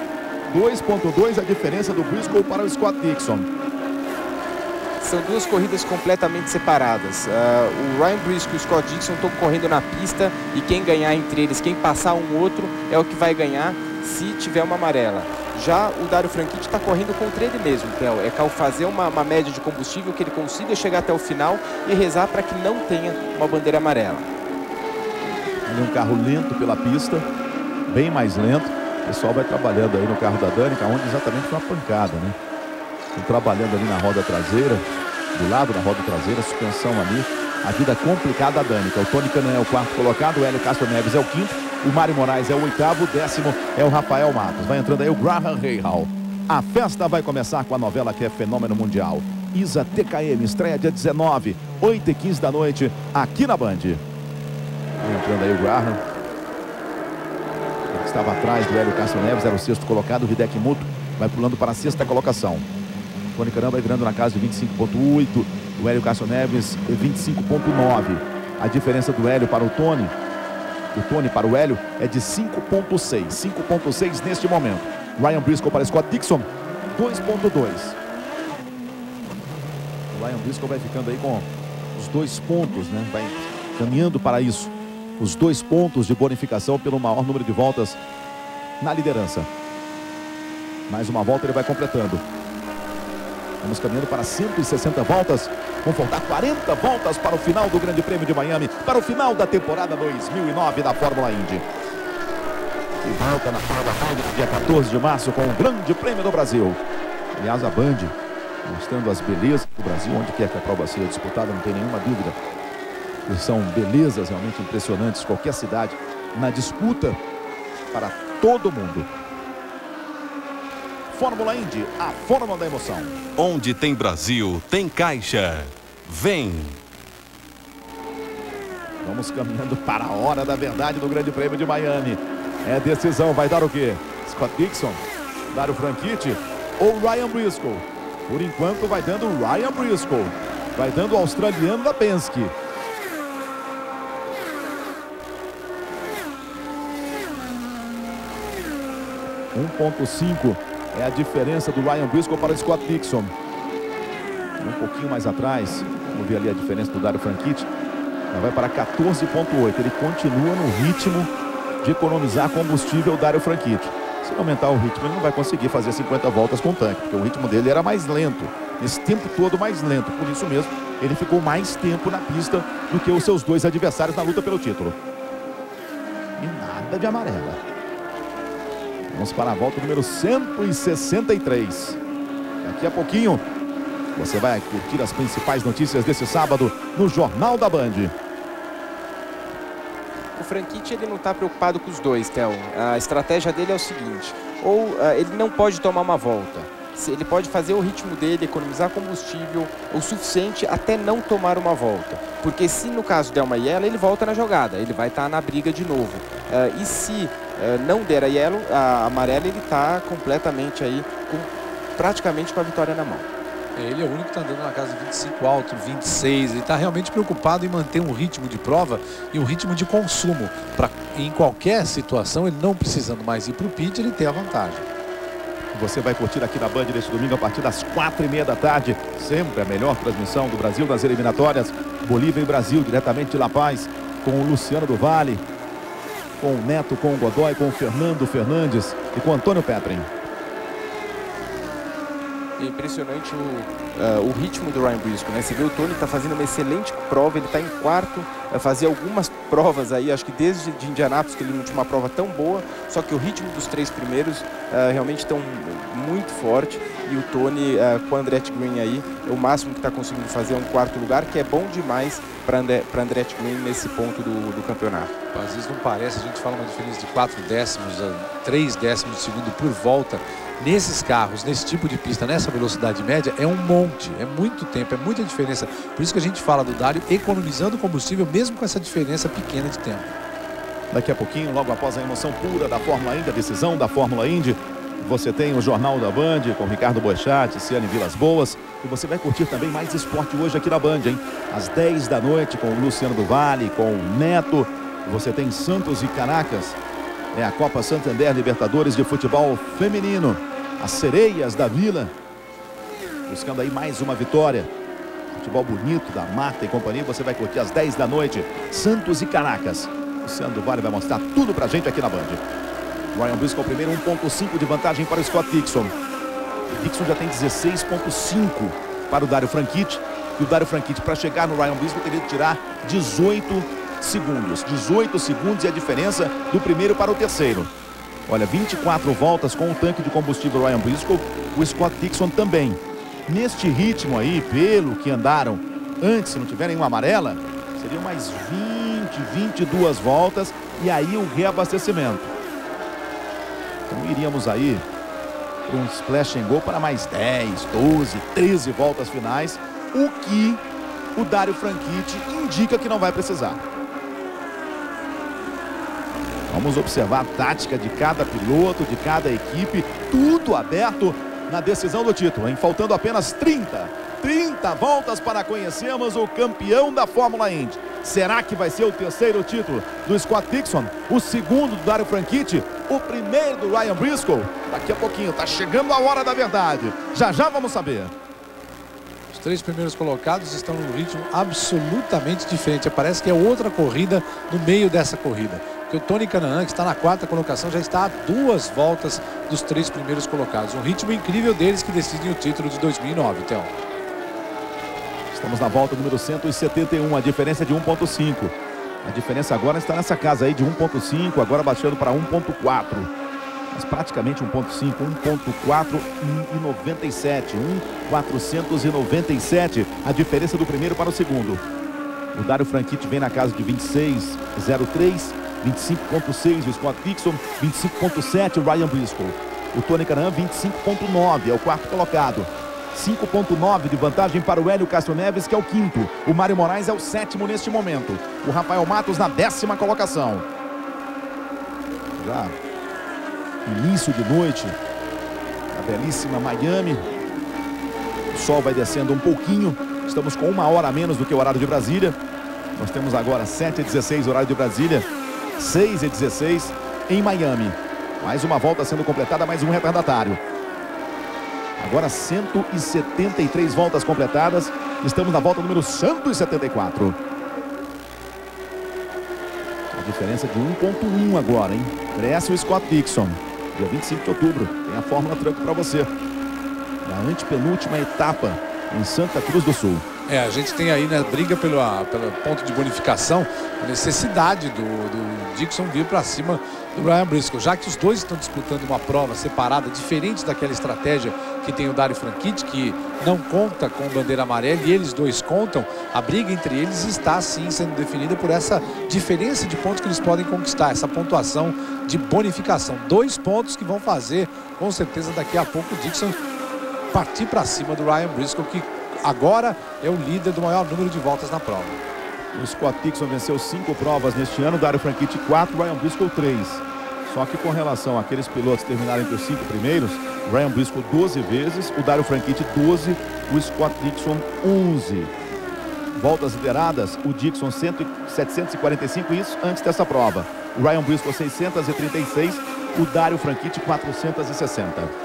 2,2 a diferença do Briscoe para o Scott Dixon. São duas corridas completamente separadas. O Ryan Briscoe e o Scott Dixon estão correndo na pista e quem ganhar entre eles, quem passar um outro, é o que vai ganhar se tiver uma amarela. Já o Dario Franchitti está correndo contra ele mesmo, Theo. É fazer uma média de combustível que ele consiga chegar até o final e rezar para que não tenha uma bandeira amarela. Ele é um carro lento pela pista, bem mais lento. O pessoal vai trabalhando aí no carro da Danica, onde exatamente foi uma pancada, né? Estão trabalhando ali na roda traseira, do lado da roda traseira, suspensão ali. A vida complicada da Danica. O Tony Kanaan é o 4º colocado, o Hélio Castro Neves é o 5º, o Mário Moraes é o 8º, o 10º é o Rafael Matos. Vai entrando aí o Graham Rahal. A festa vai começar com a novela que é fenômeno mundial. ISA TKM, estreia dia 19, 8h15 da noite, aqui na Band. Vai entrando aí o Graham. Ele estava atrás do Hélio Castro Neves, era o 6º colocado, o Hideki Muto vai pulando para a 6ª colocação. O Tony Kanaan vai virando na casa de 25,8. O Hélio Castro Neves 25,9. A diferença do Hélio para o Tony, do Tony para o Hélio, é de 5,6. 5,6 neste momento. Ryan Briscoe para Scott Dixon, 2,2. O Ryan Briscoe vai ficando aí com os 2 pontos, né? Vai caminhando para isso. Os 2 pontos de bonificação pelo maior número de voltas na liderança. Mais uma volta ele vai completando. Vamos caminhando para 160 voltas. Vão faltar 40 voltas para o final do Grande Prêmio de Miami, para o final da temporada 2009 da Fórmula Indy. E volta na Fórmula Indy, dia 14 de março, com o Grande Prêmio do Brasil. Aliás, a Band mostrando as belezas do Brasil, onde quer que a prova seja disputada, não tem nenhuma dúvida. São belezas realmente impressionantes, qualquer cidade, na disputa para todo mundo. Fórmula Indy, a fórmula da emoção. Onde tem Brasil, tem Caixa. Vem! Vamos caminhando para a hora da verdade do Grande Prêmio de Miami. É decisão, vai dar o quê? Scott Dixon, Dario Franchitti ou Ryan Briscoe? Por enquanto vai dando o Ryan Briscoe. Vai dando o australiano da Penske. .5 é a diferença do Ryan Briscoe para o Scott Dixon. Um pouquinho mais atrás, vamos ver ali a diferença do Dario Franchitti. Vai para 14,8. Ele continua no ritmo de economizar combustível, o Dario Franchitti. Se aumentar o ritmo, ele não vai conseguir fazer 50 voltas com o tanque, porque o ritmo dele era mais lento. Esse tempo todo mais lento. Por isso mesmo, ele ficou mais tempo na pista do que os seus 2 adversários na luta pelo título. E nada de amarela. Vamos para a volta número 163. Daqui a pouquinho você vai curtir as principais notícias desse sábado no Jornal da Band. O Franchitti, ele não está preocupado com os 2, Theo. A estratégia dele é o seguinte: ou ele não pode tomar uma volta. Ele pode fazer o ritmo dele, economizar combustível o suficiente até não tomar uma volta. Porque se no caso der uma yellow, ele volta na jogada, ele vai estar na briga de novo. E se não der a yellow, a amarela, ele está completamente aí, praticamente com a vitória na mão. Ele é o único que está andando na casa de 25 alto, 26. Ele está realmente preocupado em manter um ritmo de prova e um ritmo de consumo. Para em qualquer situação, ele não precisando mais ir para o pit, ele tem a vantagem. Você vai curtir aqui na Band neste domingo a partir das 4h30 da tarde. Sempre a melhor transmissão do Brasil nas eliminatórias. Bolívia e Brasil, diretamente de La Paz, com o Luciano do Vale, com o Neto, com o Godoy, com o Fernando Fernandes e com o Antônio Petrin. É impressionante o ritmo do Ryan Briscoe, né? Você vê o Tony está fazendo uma excelente prova, ele está em 4º, fazia algumas provas aí, acho que desde de Indianápolis que ele não tinha uma prova tão boa, só que o ritmo dos 3 primeiros realmente estão muito forte, e o Tony com a Andretti Green aí, o máximo que está conseguindo fazer é um 4º lugar, que é bom demais para Andretti Green nesse ponto do campeonato. Às vezes não parece, a gente fala uma diferença de 4 décimos, 3 décimos de segundo por volta. Nesses carros, nesse tipo de pista, nessa velocidade média, é um monte, é muito tempo, é muita diferença. Por isso que a gente fala do Dario economizando combustível, mesmo com essa diferença pequena de tempo. Daqui a pouquinho, logo após a emoção pura da Fórmula Indy, a decisão da Fórmula Indy, você tem o Jornal da Band com Ricardo Boechat, Ciane Vilas Boas, e você vai curtir também mais esporte hoje aqui na Band, hein? Às 10 da noite com o Luciano do Vale, com o Neto. Você tem Santos e Caracas É a Copa Santander Libertadores de Futebol Feminino. As Sereias da Vila buscando aí mais uma vitória. Futebol bonito da Marta e companhia. Você vai curtir às 10 da noite. Santos e Caracas. O Sandro Vale vai mostrar tudo pra gente aqui na Band. Ryan Briscoe primeiro, 1,5 de vantagem para o Scott Dixon. O Dixon já tem 16,5 para o Dario Franchitti. E o Dario Franchitti, para chegar no Ryan Briscoe, teria que tirar 18 segundos. 18 segundos é a diferença do primeiro para o terceiro. Olha, 24 voltas com o tanque de combustível Ryan Briscoe. O Scott Dixon também. Neste ritmo aí, pelo que andaram antes, se não tiver nenhuma amarela, seriam mais 22 voltas e aí o reabastecimento. Então iríamos aí para um splash and go para mais 10, 12, 13 voltas finais, o que o Dario Franchitti indica que não vai precisar. Vamos observar a tática de cada piloto, de cada equipe, tudo aberto na decisão do título, hein? Faltando apenas 30 voltas para conhecermos o campeão da Fórmula Indy. Será que vai ser o terceiro título do Scott Dixon? O segundo do Dario Franchitti? O primeiro do Ryan Briscoe? Daqui a pouquinho, tá chegando a hora da verdade. Já já vamos saber. Os três primeiros colocados estão num ritmo absolutamente diferente. Parece que é outra corrida no meio dessa corrida. Porque o Tony Kanaan, que está na quarta colocação, já está a 2 voltas dos três primeiros colocados. Um ritmo incrível deles que decidem o título de 2009, Theo. Estamos na volta número 171, a diferença é de 1,5. A diferença agora está nessa casa aí de 1,5, agora baixando para 1,4. Mas praticamente 1,5, 1,4 e 97, 1,497. A diferença do primeiro para o segundo. O Dario Franchitti vem na casa de 26,03, 25,6 o Scott Dixon, 25,7 o Ryan Briscoe. O Tony Kanaan 25,9, é o quarto colocado. 5,9 de vantagem para o Hélio Castro Neves, que é o quinto. O Mário Moraes é o sétimo neste momento. O Rafael Matos na 10ª colocação. Já início de noite, a belíssima Miami. O sol vai descendo um pouquinho. Estamos com 1 hora a menos do que o horário de Brasília. Nós temos agora 7h16 horário de Brasília, 6h16 em Miami. Mais uma volta sendo completada, mais um retardatário. Agora 173 voltas completadas. Estamos na volta número 174. A diferença de 1,1 agora, hein? Cresce o Scott Dixon. Dia 25 de outubro. Tem a Fórmula Truck para você. Na antepenúltima etapa em Santa Cruz do Sul. A gente tem aí, né, briga pelo ponto de bonificação, a necessidade do Dixon vir para cima do Ryan Briscoe, já que os dois estão disputando uma prova separada, diferente daquela estratégia que tem o Dario Franchitti, que não conta com bandeira amarela, e eles dois contam. A briga entre eles está sim sendo definida por essa diferença de pontos que eles podem conquistar, essa pontuação de bonificação. 2 pontos que vão fazer, com certeza, daqui a pouco o Dixon partir para cima do Ryan Briscoe, que agora é o líder do maior número de voltas na prova. O Scott Dixon venceu 5 provas neste ano, o Dario Franchitti 4, Ryan Briscoe 3. Só que com relação àqueles pilotos que terminaram entre os 5 primeiros, o Ryan Briscoe 12 vezes, o Dario Franchitti 12, o Scott Dixon 11. Voltas lideradas, o Dixon 745, isso antes dessa prova. O Ryan Briscoe 636, o Dario Franchitti 460.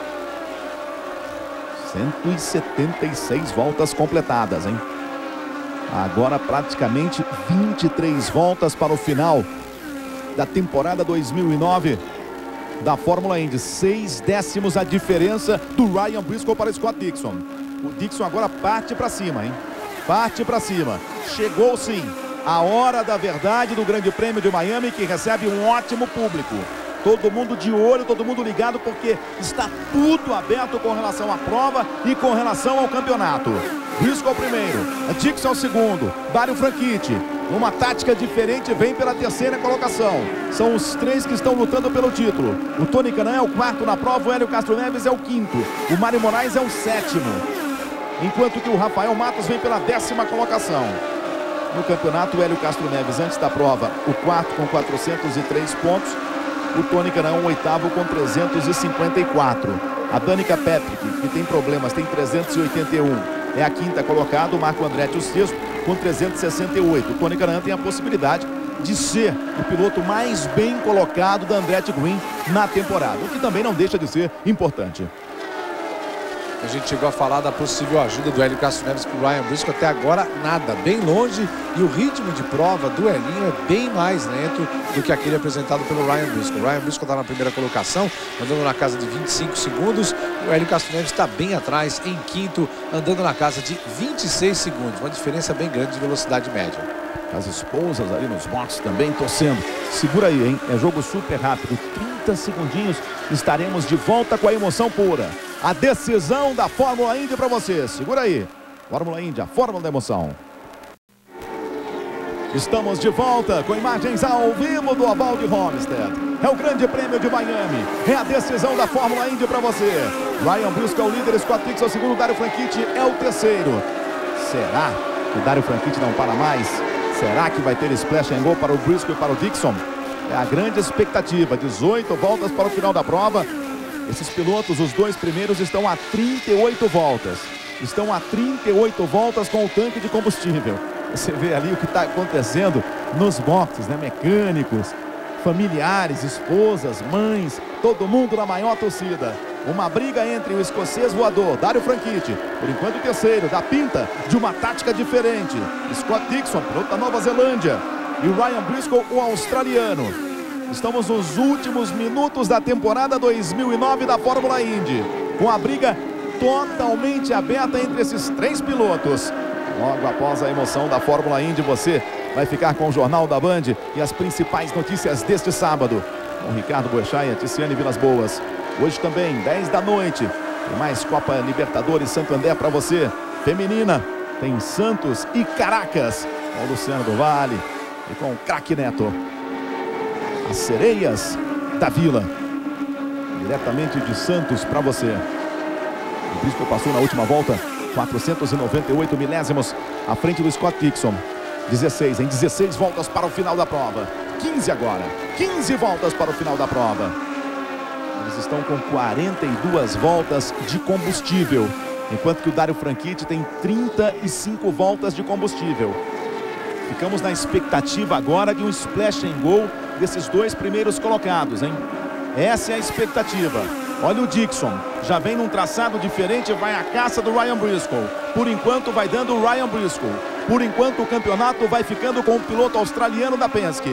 176 voltas completadas, hein? Agora praticamente 23 voltas para o final da temporada 2009 da Fórmula Indy. 6 décimos a diferença do Ryan Briscoe para o Scott Dixon. O Dixon agora parte para cima, hein? Parte para cima. Chegou sim a hora da verdade do Grande Prêmio de Miami, que recebe um ótimo público. Todo mundo de olho, todo mundo ligado, porque está tudo aberto com relação à prova e com relação ao campeonato. Briscoe primeiro, Dixon segundo, Dario Franchitti, numa tática diferente, vem pela 3ª colocação. São os 3 que estão lutando pelo título. O Tony Kanaan é o 4º na prova, o Hélio Castro Neves é o 5º, o Mário Moraes é o 7º. Enquanto que o Rafael Matos vem pela 10ª colocação. No campeonato, o Hélio Castro Neves, antes da prova, o 4º com 403 pontos. O Tony Kanaan, o 8º com 354. A Danica Patrick, que tem problemas, tem 381. É a 5ª colocada. O Marco Andretti, o 6º, com 368. O Tony Kanaan tem a possibilidade de ser o piloto mais bem colocado da Andretti Green na temporada, o que também não deixa de ser importante. A gente chegou a falar da possível ajuda do Hélio Castro Neves com o Ryan Briscoe, até agora nada, bem longe, e o ritmo de prova do Helinho é bem mais lento do que aquele apresentado pelo Ryan Briscoe. O Ryan Briscoe está na primeira colocação, andando na casa de 25 segundos, o Hélio Castro Neves está bem atrás, em quinto, andando na casa de 26 segundos, uma diferença bem grande de velocidade média. As esposas ali nos boxes também torcendo. Segura aí, hein? É jogo super rápido. 30 segundinhos. Estaremos de volta com a emoção pura. A decisão da Fórmula Indy para você. Segura aí. Fórmula Indy, a fórmula da emoção. Estamos de volta com imagens ao vivo do oval de Homestead. É o Grande Prêmio de Miami. É a decisão da Fórmula Indy para você. Ryan Briscoe é o líder, Scott Dixon é o segundo, Dario Franchitti é o terceiro. Será que o Dario Franchitti não para mais? Será que vai ter splash and go para o Briscoe e para o Dixon? É a grande expectativa. 18 voltas para o final da prova. Esses pilotos, os dois primeiros, estão a 38 voltas. Estão a 38 voltas com o tanque de combustível. Você vê ali o que está acontecendo nos boxes, né? Mecânicos, familiares, esposas, mães, todo mundo na maior torcida. Uma briga entre o escocês voador, Dario Franchitti, por enquanto o terceiro, da pinta de uma tática diferente. Scott Dixon, piloto da Nova Zelândia. E o Ryan Briscoe, o australiano. Estamos nos últimos minutos da temporada 2009 da Fórmula Indy. Com a briga totalmente aberta entre esses três pilotos. Logo após a emoção da Fórmula Indy, você vai ficar com o Jornal da Band e as principais notícias deste sábado. Com Ricardo Boechat e a Ticiane Vilas Boas. Hoje também, 10 da noite, tem mais Copa Libertadores Santander para você. Feminina, tem Santos e Caracas, com o Luciano do Vale e com o craque Neto. As sereias da Vila, diretamente de Santos para você. O Briscoe passou na última volta, 498 milésimos, à frente do Scott Dixon. 16 em 16 voltas para o final da prova. 15 agora, 15 voltas para o final da prova. Eles estão com 42 voltas de combustível, enquanto que o Dario Franchitti tem 35 voltas de combustível. Ficamos na expectativa agora de um splash and go desses dois primeiros colocados, hein? Essa é a expectativa. Olha o Dixon, já vem num traçado diferente, vai à caça do Ryan Briscoe. Por enquanto vai dando o Ryan Briscoe. Por enquanto o campeonato vai ficando com o piloto australiano da Penske.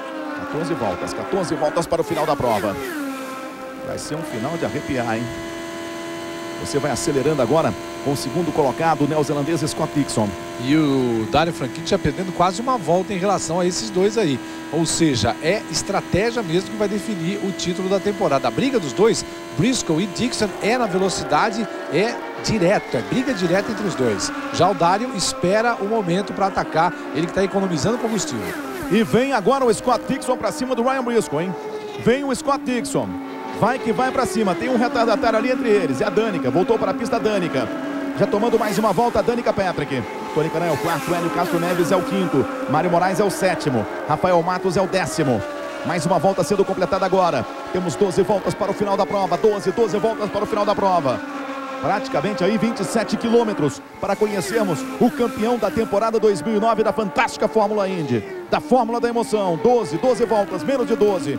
14 voltas para o final da prova. Vai ser um final de arrepiar, hein? Você vai acelerando agora com o segundo colocado, o neozelandês Scott Dixon. E o Dario Franchitti já perdendo quase uma volta em relação a esses dois aí. Ou seja, é estratégia mesmo que vai definir o título da temporada. A briga dos dois, Briscoe e Dixon, é na velocidade, é direto, é briga direta entre os dois. Já o Dario espera o momento para atacar, ele que está economizando combustível. E vem agora o Scott Dixon para cima do Ryan Briscoe, hein? Vem o Scott Dixon. Vai que vai para cima, tem um retardatário ali entre eles, é a Danica, voltou para a pista Danica. Já tomando mais uma volta a Danica Patrick. Tony Kanaan é o quarto, Hélio Castro Neves é o quinto, Mário Moraes é o sétimo, Rafael Matos é o 10º. Mais uma volta sendo completada agora. Temos 12 voltas para o final da prova, 12 voltas para o final da prova. Praticamente aí 27 quilômetros para conhecermos o campeão da temporada 2009 da fantástica Fórmula Indy. Da Fórmula da Emoção, 12 voltas, menos de 12.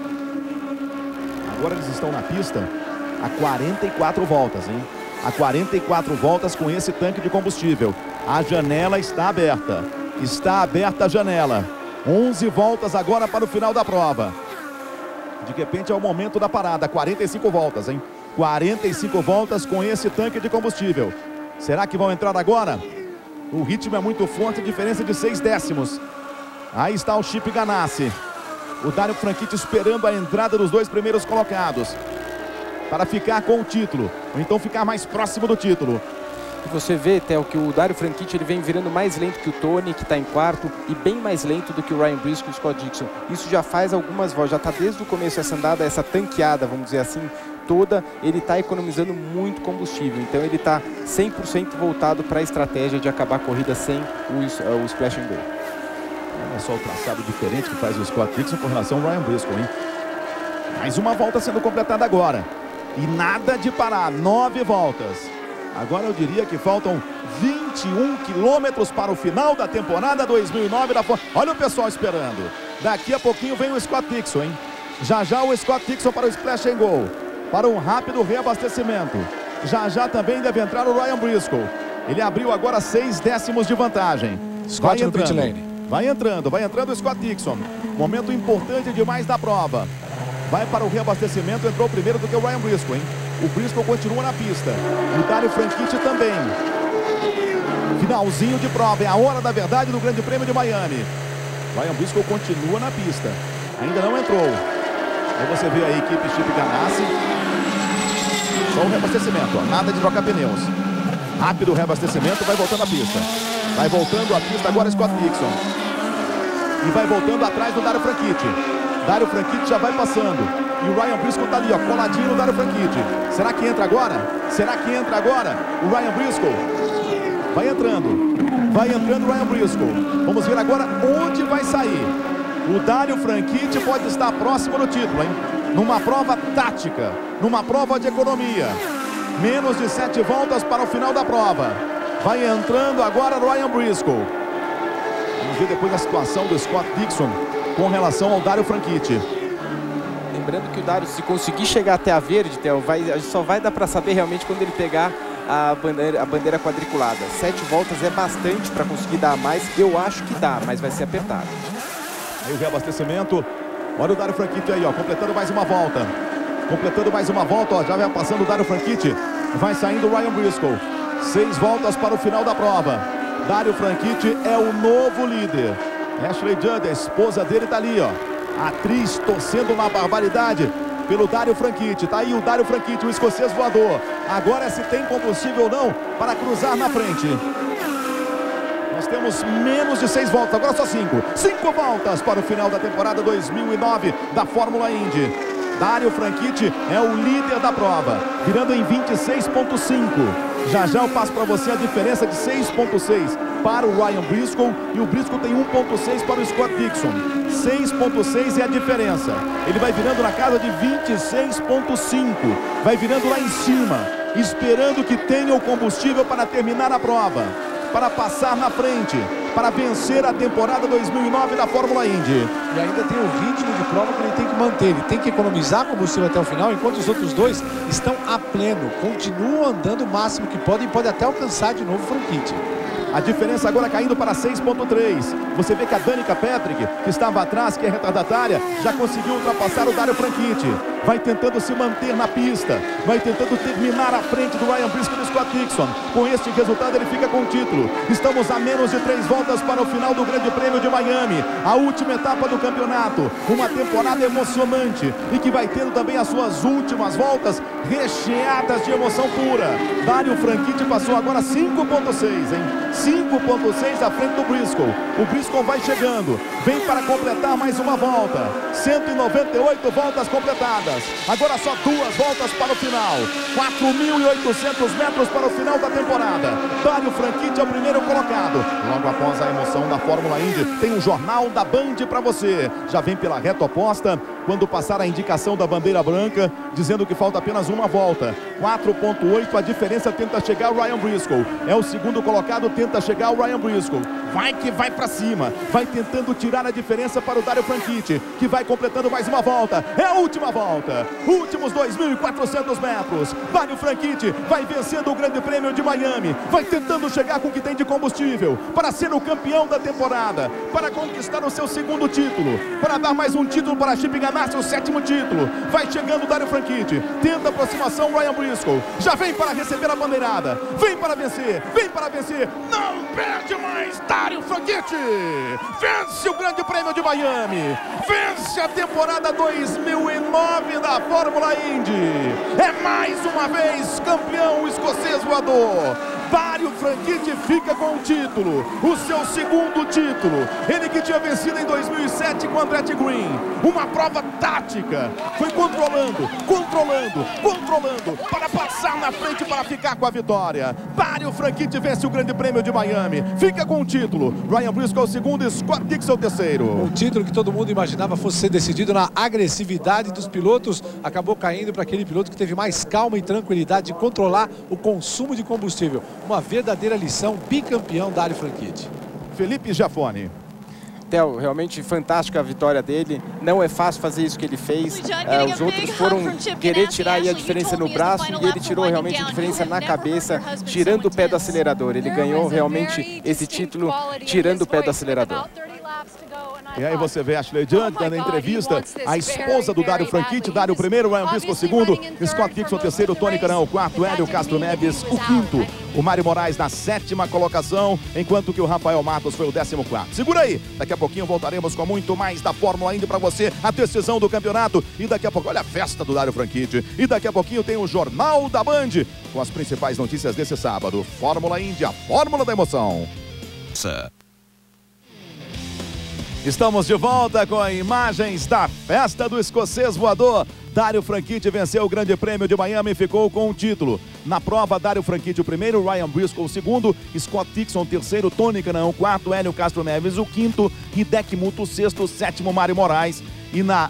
Agora eles estão na pista a 44 voltas, hein? A 44 voltas com esse tanque de combustível. A janela está aberta. Está aberta a janela. 11 voltas agora para o final da prova. De repente é o momento da parada. 45 voltas, hein? 45 voltas com esse tanque de combustível. Será que vão entrar agora? O ritmo é muito forte, diferença de 6 décimos. Aí está o Chip Ganassi. O Dario Franchitti esperando a entrada dos dois primeiros colocados para ficar com o título, ou então ficar mais próximo do título. E você vê, Theo, que o Dario Franchitti ele vem virando mais lento que o Tony, que está em quarto, e bem mais lento do que o Ryan Briscoe e o Scott Dixon. Isso já faz algumas voltas, já está desde o começo essa andada, essa tanqueada, vamos dizer assim, toda, ele está economizando muito combustível. Então ele está 100% voltado para a estratégia de acabar a corrida sem o splash and go. Olha só o traçado diferente que faz o Scott Dixon com relação ao Ryan Briscoe, hein? Mais uma volta sendo completada agora. E nada de parar, 9 voltas. Agora eu diria que faltam 21 quilômetros para o final da temporada 2009 da Fórmula. Olha o pessoal esperando. Daqui a pouquinho vem o Scott Dixon, hein? Já já o Scott Dixon para o splash and go. Para um rápido reabastecimento. Já já também deve entrar o Ryan Briscoe. Ele abriu agora 6 décimos de vantagem. Scott no pit lane. Vai entrando o Scott Dixon. Momento importante demais da prova. Vai para o reabastecimento, entrou primeiro do que o Ryan Briscoe, hein? O Briscoe continua na pista. O Dario Franchitti também. Finalzinho de prova, é a hora da verdade do Grande Prêmio de Miami. Ryan Briscoe continua na pista. Ainda não entrou. Aí você vê a equipe Chip Ganassi. Só o reabastecimento, ó. Nada de trocar pneus. Rápido o reabastecimento, vai voltando à pista. Vai voltando à pista agora Scott Dixon. E vai voltando atrás do Dario Franchitti. Dario Franchitti já vai passando. E o Ryan Briscoe tá ali, ó, coladinho no Dario Franchitti. Será que entra agora? Será que entra agora o Ryan Briscoe? Vai entrando o Ryan Briscoe. Vamos ver agora onde vai sair. O Dario Franchitti pode estar próximo do título, hein? Numa prova tática, numa prova de economia. Menos de 7 voltas para o final da prova. Vai entrando agora o Ryan Briscoe. Vamos ver depois a situação do Scott Dixon com relação ao Dario Franchitti. Lembrando que o Dario, se conseguir chegar até a verde, Theo, só vai dar para saber realmente quando ele pegar a bandeira quadriculada. 7 voltas é bastante para conseguir dar a mais. Eu acho que dá, mas vai ser apertado. Aí o reabastecimento. Olha o Dario Franchitti aí, ó, completando mais uma volta. Ó, já vai passando o Dario Franchitti. Vai saindo o Ryan Briscoe. 6 voltas para o final da prova. Dario Franchitti é o novo líder. Ashley Judd, a esposa dele, tá ali, ó. Atriz torcendo uma barbaridade pelo Dario Franchitti. Tá aí o Dario Franchitti, o escocês voador. Agora se tem combustível ou não para cruzar na frente. Nós temos menos de 6 voltas, agora só 5. 5 voltas para o final da temporada 2009 da Fórmula Indy. Dario Franchitti é o líder da prova, virando em 26,5. Já já eu passo para você a diferença de 6,6 para o Ryan Briscoe. E o Briscoe tem 1,6 para o Scott Dixon. 6,6 é a diferença. Ele vai virando na casa de 26,5. Vai virando lá em cima, esperando que tenha o combustível para terminar a prova, para passar na frente, para vencer a temporada 2009 da Fórmula Indy. E ainda tem o ritmo de prova que ele tem que manter. Ele tem que economizar combustível até o final, enquanto os outros dois estão a pleno. Continuam andando o máximo que podem e pode até alcançar de novo o Franchitti. A diferença agora caindo para 6,3. Você vê que a Danica Patrick, que estava atrás, que é retardatária, já conseguiu ultrapassar o Dario Franchitti. Vai tentando se manter na pista. Vai tentando terminar à frente do Ryan Briscoe e do Scott Dixon. Com este resultado ele fica com o título. Estamos a menos de 3 voltas para o final do Grande Prêmio de Miami. A última etapa do campeonato. Uma temporada emocionante e que vai tendo também as suas últimas voltas recheadas de emoção pura. Dario Franchitti passou agora 5,6, hein? 5,6 à frente do Briscoe. O Briscoe vai chegando. Vem para completar mais uma volta. 198 voltas completadas. Agora só 2 voltas para o final. 4.800 metros para o final da temporada. Dario Franchitti é o primeiro colocado. Logo após a emoção da Fórmula Indy, tem um jornal da Band para você. Já vem pela reta oposta, quando passar a indicação da bandeira branca, dizendo que falta apenas uma volta. 4,8 a diferença, tenta chegar o Ryan Briscoe. É o segundo colocado, tenta chegar o Ryan Briscoe. Vai que vai para cima. Vai tentando tirar a diferença para o Dario Franchitti, que vai completando mais uma volta. É a última volta. Últimos 2.400 metros. Dario Franchitti vai vencendo o Grande Prêmio de Miami. Vai tentando chegar com o que tem de combustível para ser o campeão da temporada, para conquistar o seu segundo título, para dar mais um título para Chip Ganassi, o 7º título. Vai chegando o Dario Franchitti. Tenta a aproximação Ryan Briscoe. Já vem para receber a bandeirada. Vem para vencer. Vem para vencer. Não perde mais Dario Franchitti. Vence o Grande Prêmio de Miami. Vence a temporada 2009 da Fórmula Indy. É mais uma vez campeão escocês voador. Dario Franchitti fica com o título, o seu segundo título. Ele que tinha vencido em 2007 com Andretti Green. Uma prova tática. Foi controlando para passar na frente, para ficar com a vitória. Dario Franchitti vence o Grande Prêmio de Miami. Fica com o título. Ryan Briscoe é o segundo, Scott Dixon é o terceiro. O título que todo mundo imaginava fosse ser decidido na agressividade dos pilotos, acabou caindo para aquele piloto que teve mais calma e tranquilidade de controlar o consumo de combustível. Uma verdadeira lição, bicampeão Dario Franchitti. Felipe Giafone. Theo, realmente fantástica a vitória dele. Não é fácil fazer isso que ele fez. Os outros foram querer tirar aí a diferença no braço e ele tirou realmente a diferença na cabeça, tirando o pé do acelerador. Ele ganhou realmente esse título tirando o pé do acelerador. E aí você vê Ashley Judd dando entrevista, a esposa do Dario Franchitti, Dario o primeiro, Ryan Briscoe o segundo, Scott Dixon o terceiro, Tony Kanaan o quarto, Hélio Castro Neves o quinto, o Mário Moraes na 7ª colocação, enquanto que o Rafael Matos foi o 14º. Segura aí, daqui a pouquinho voltaremos com muito mais da Fórmula Indy para você, a decisão do campeonato, e daqui a pouco, olha a festa do Dario Franchitti, e daqui a pouquinho tem o Jornal da Band, com as principais notícias desse sábado. Fórmula Indy, a fórmula da emoção. Estamos de volta com imagens da festa do escocês voador. Dario Franchitti venceu o Grande Prêmio de Miami e ficou com o título. Na prova, Dario Franchitti o primeiro, Ryan Briscoe o segundo, Scott Dixon o terceiro, Tony Kanaan o quarto, Hélio Castro Neves o quinto, Hideki Muto o sexto, o sétimo, Mário Moraes. E na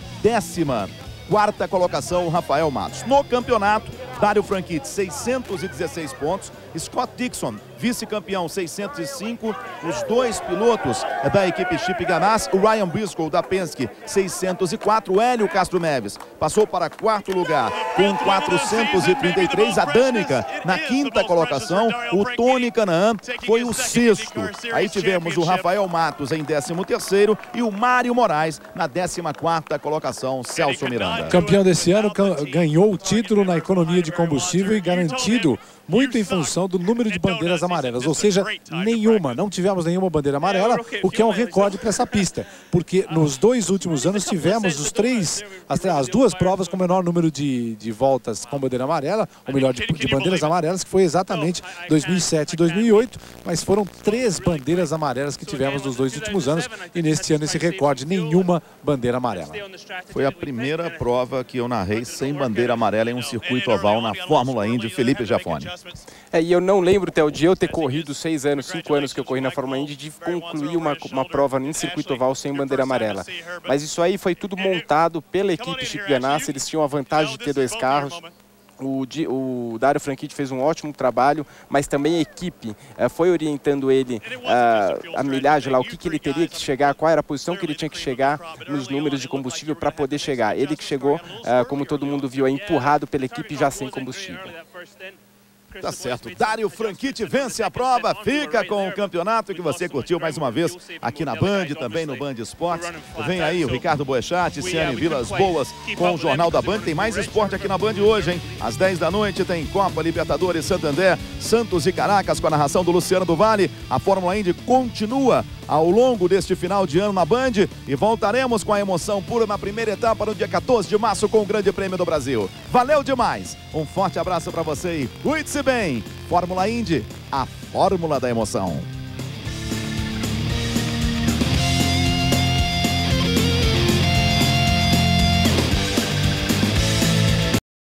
14ª colocação, Rafael Matos. No campeonato, Dario Franchitti 616 pontos, Scott Dixon vice-campeão 605, os dois pilotos da equipe Chip Ganassi, o Ryan Briscoe da Penske 604, o Hélio Castro Neves passou para 4º lugar com 433, a Danica na 5ª colocação, o Tony Kanaan foi o 6º. Aí tivemos o Rafael Matos em 13º e o Mário Moraes na 14ª colocação, Celso Miranda. Campeão desse ano, ganhou o título na economia de combustível e garantido muito em função do número de bandeiras amarelas, ou seja, nenhuma, não tivemos nenhuma bandeira amarela, o que é um recorde para essa pista, porque nos 2 últimos anos tivemos as 2 provas com o menor número de voltas com bandeira amarela, ou melhor, de bandeiras amarelas, que foi exatamente 2007 e 2008, mas foram 3 bandeiras amarelas que tivemos nos 2 últimos anos, e neste ano esse recorde, nenhuma bandeira amarela. Foi a primeira prova que eu narrei sem bandeira amarela em um circuito oval na Fórmula Indy, Felipe Giafone. E eu não lembro, Theo, de eu ter corrido 6 anos, 5 anos que eu corri na Fórmula Indy, de concluir uma prova em circuito oval sem bandeira amarela. Mas isso aí foi tudo montado pela equipe Chip Ganassi, eles tinham a vantagem de ter 2 carros. O Dario Franchitti fez um ótimo trabalho, mas também a equipe foi orientando ele a milhagem lá, o que ele teria que chegar, qual era a posição que ele tinha que chegar nos números de combustível para poder chegar. Ele que chegou, como todo mundo viu, empurrado pela equipe já sem combustível. Tá certo, Dario Franchitti vence a prova, fica com o campeonato que você curtiu mais uma vez aqui na Band, também no Band Esportes. Vem aí o Ricardo Boechat, Ciane Vilas Boas com o Jornal da Band. Tem mais esporte aqui na Band hoje, hein? Às 10 da noite tem Copa Libertadores Santander, Santos e Caracas com a narração do Luciano do Vale. A Fórmula Indy continua ao longo deste final de ano na Band e voltaremos com a emoção pura na primeira etapa no dia 14 de março com o Grande Prêmio do Brasil. Valeu demais, um forte abraço para você e cuide-se bem. Fórmula Indy, a fórmula da emoção.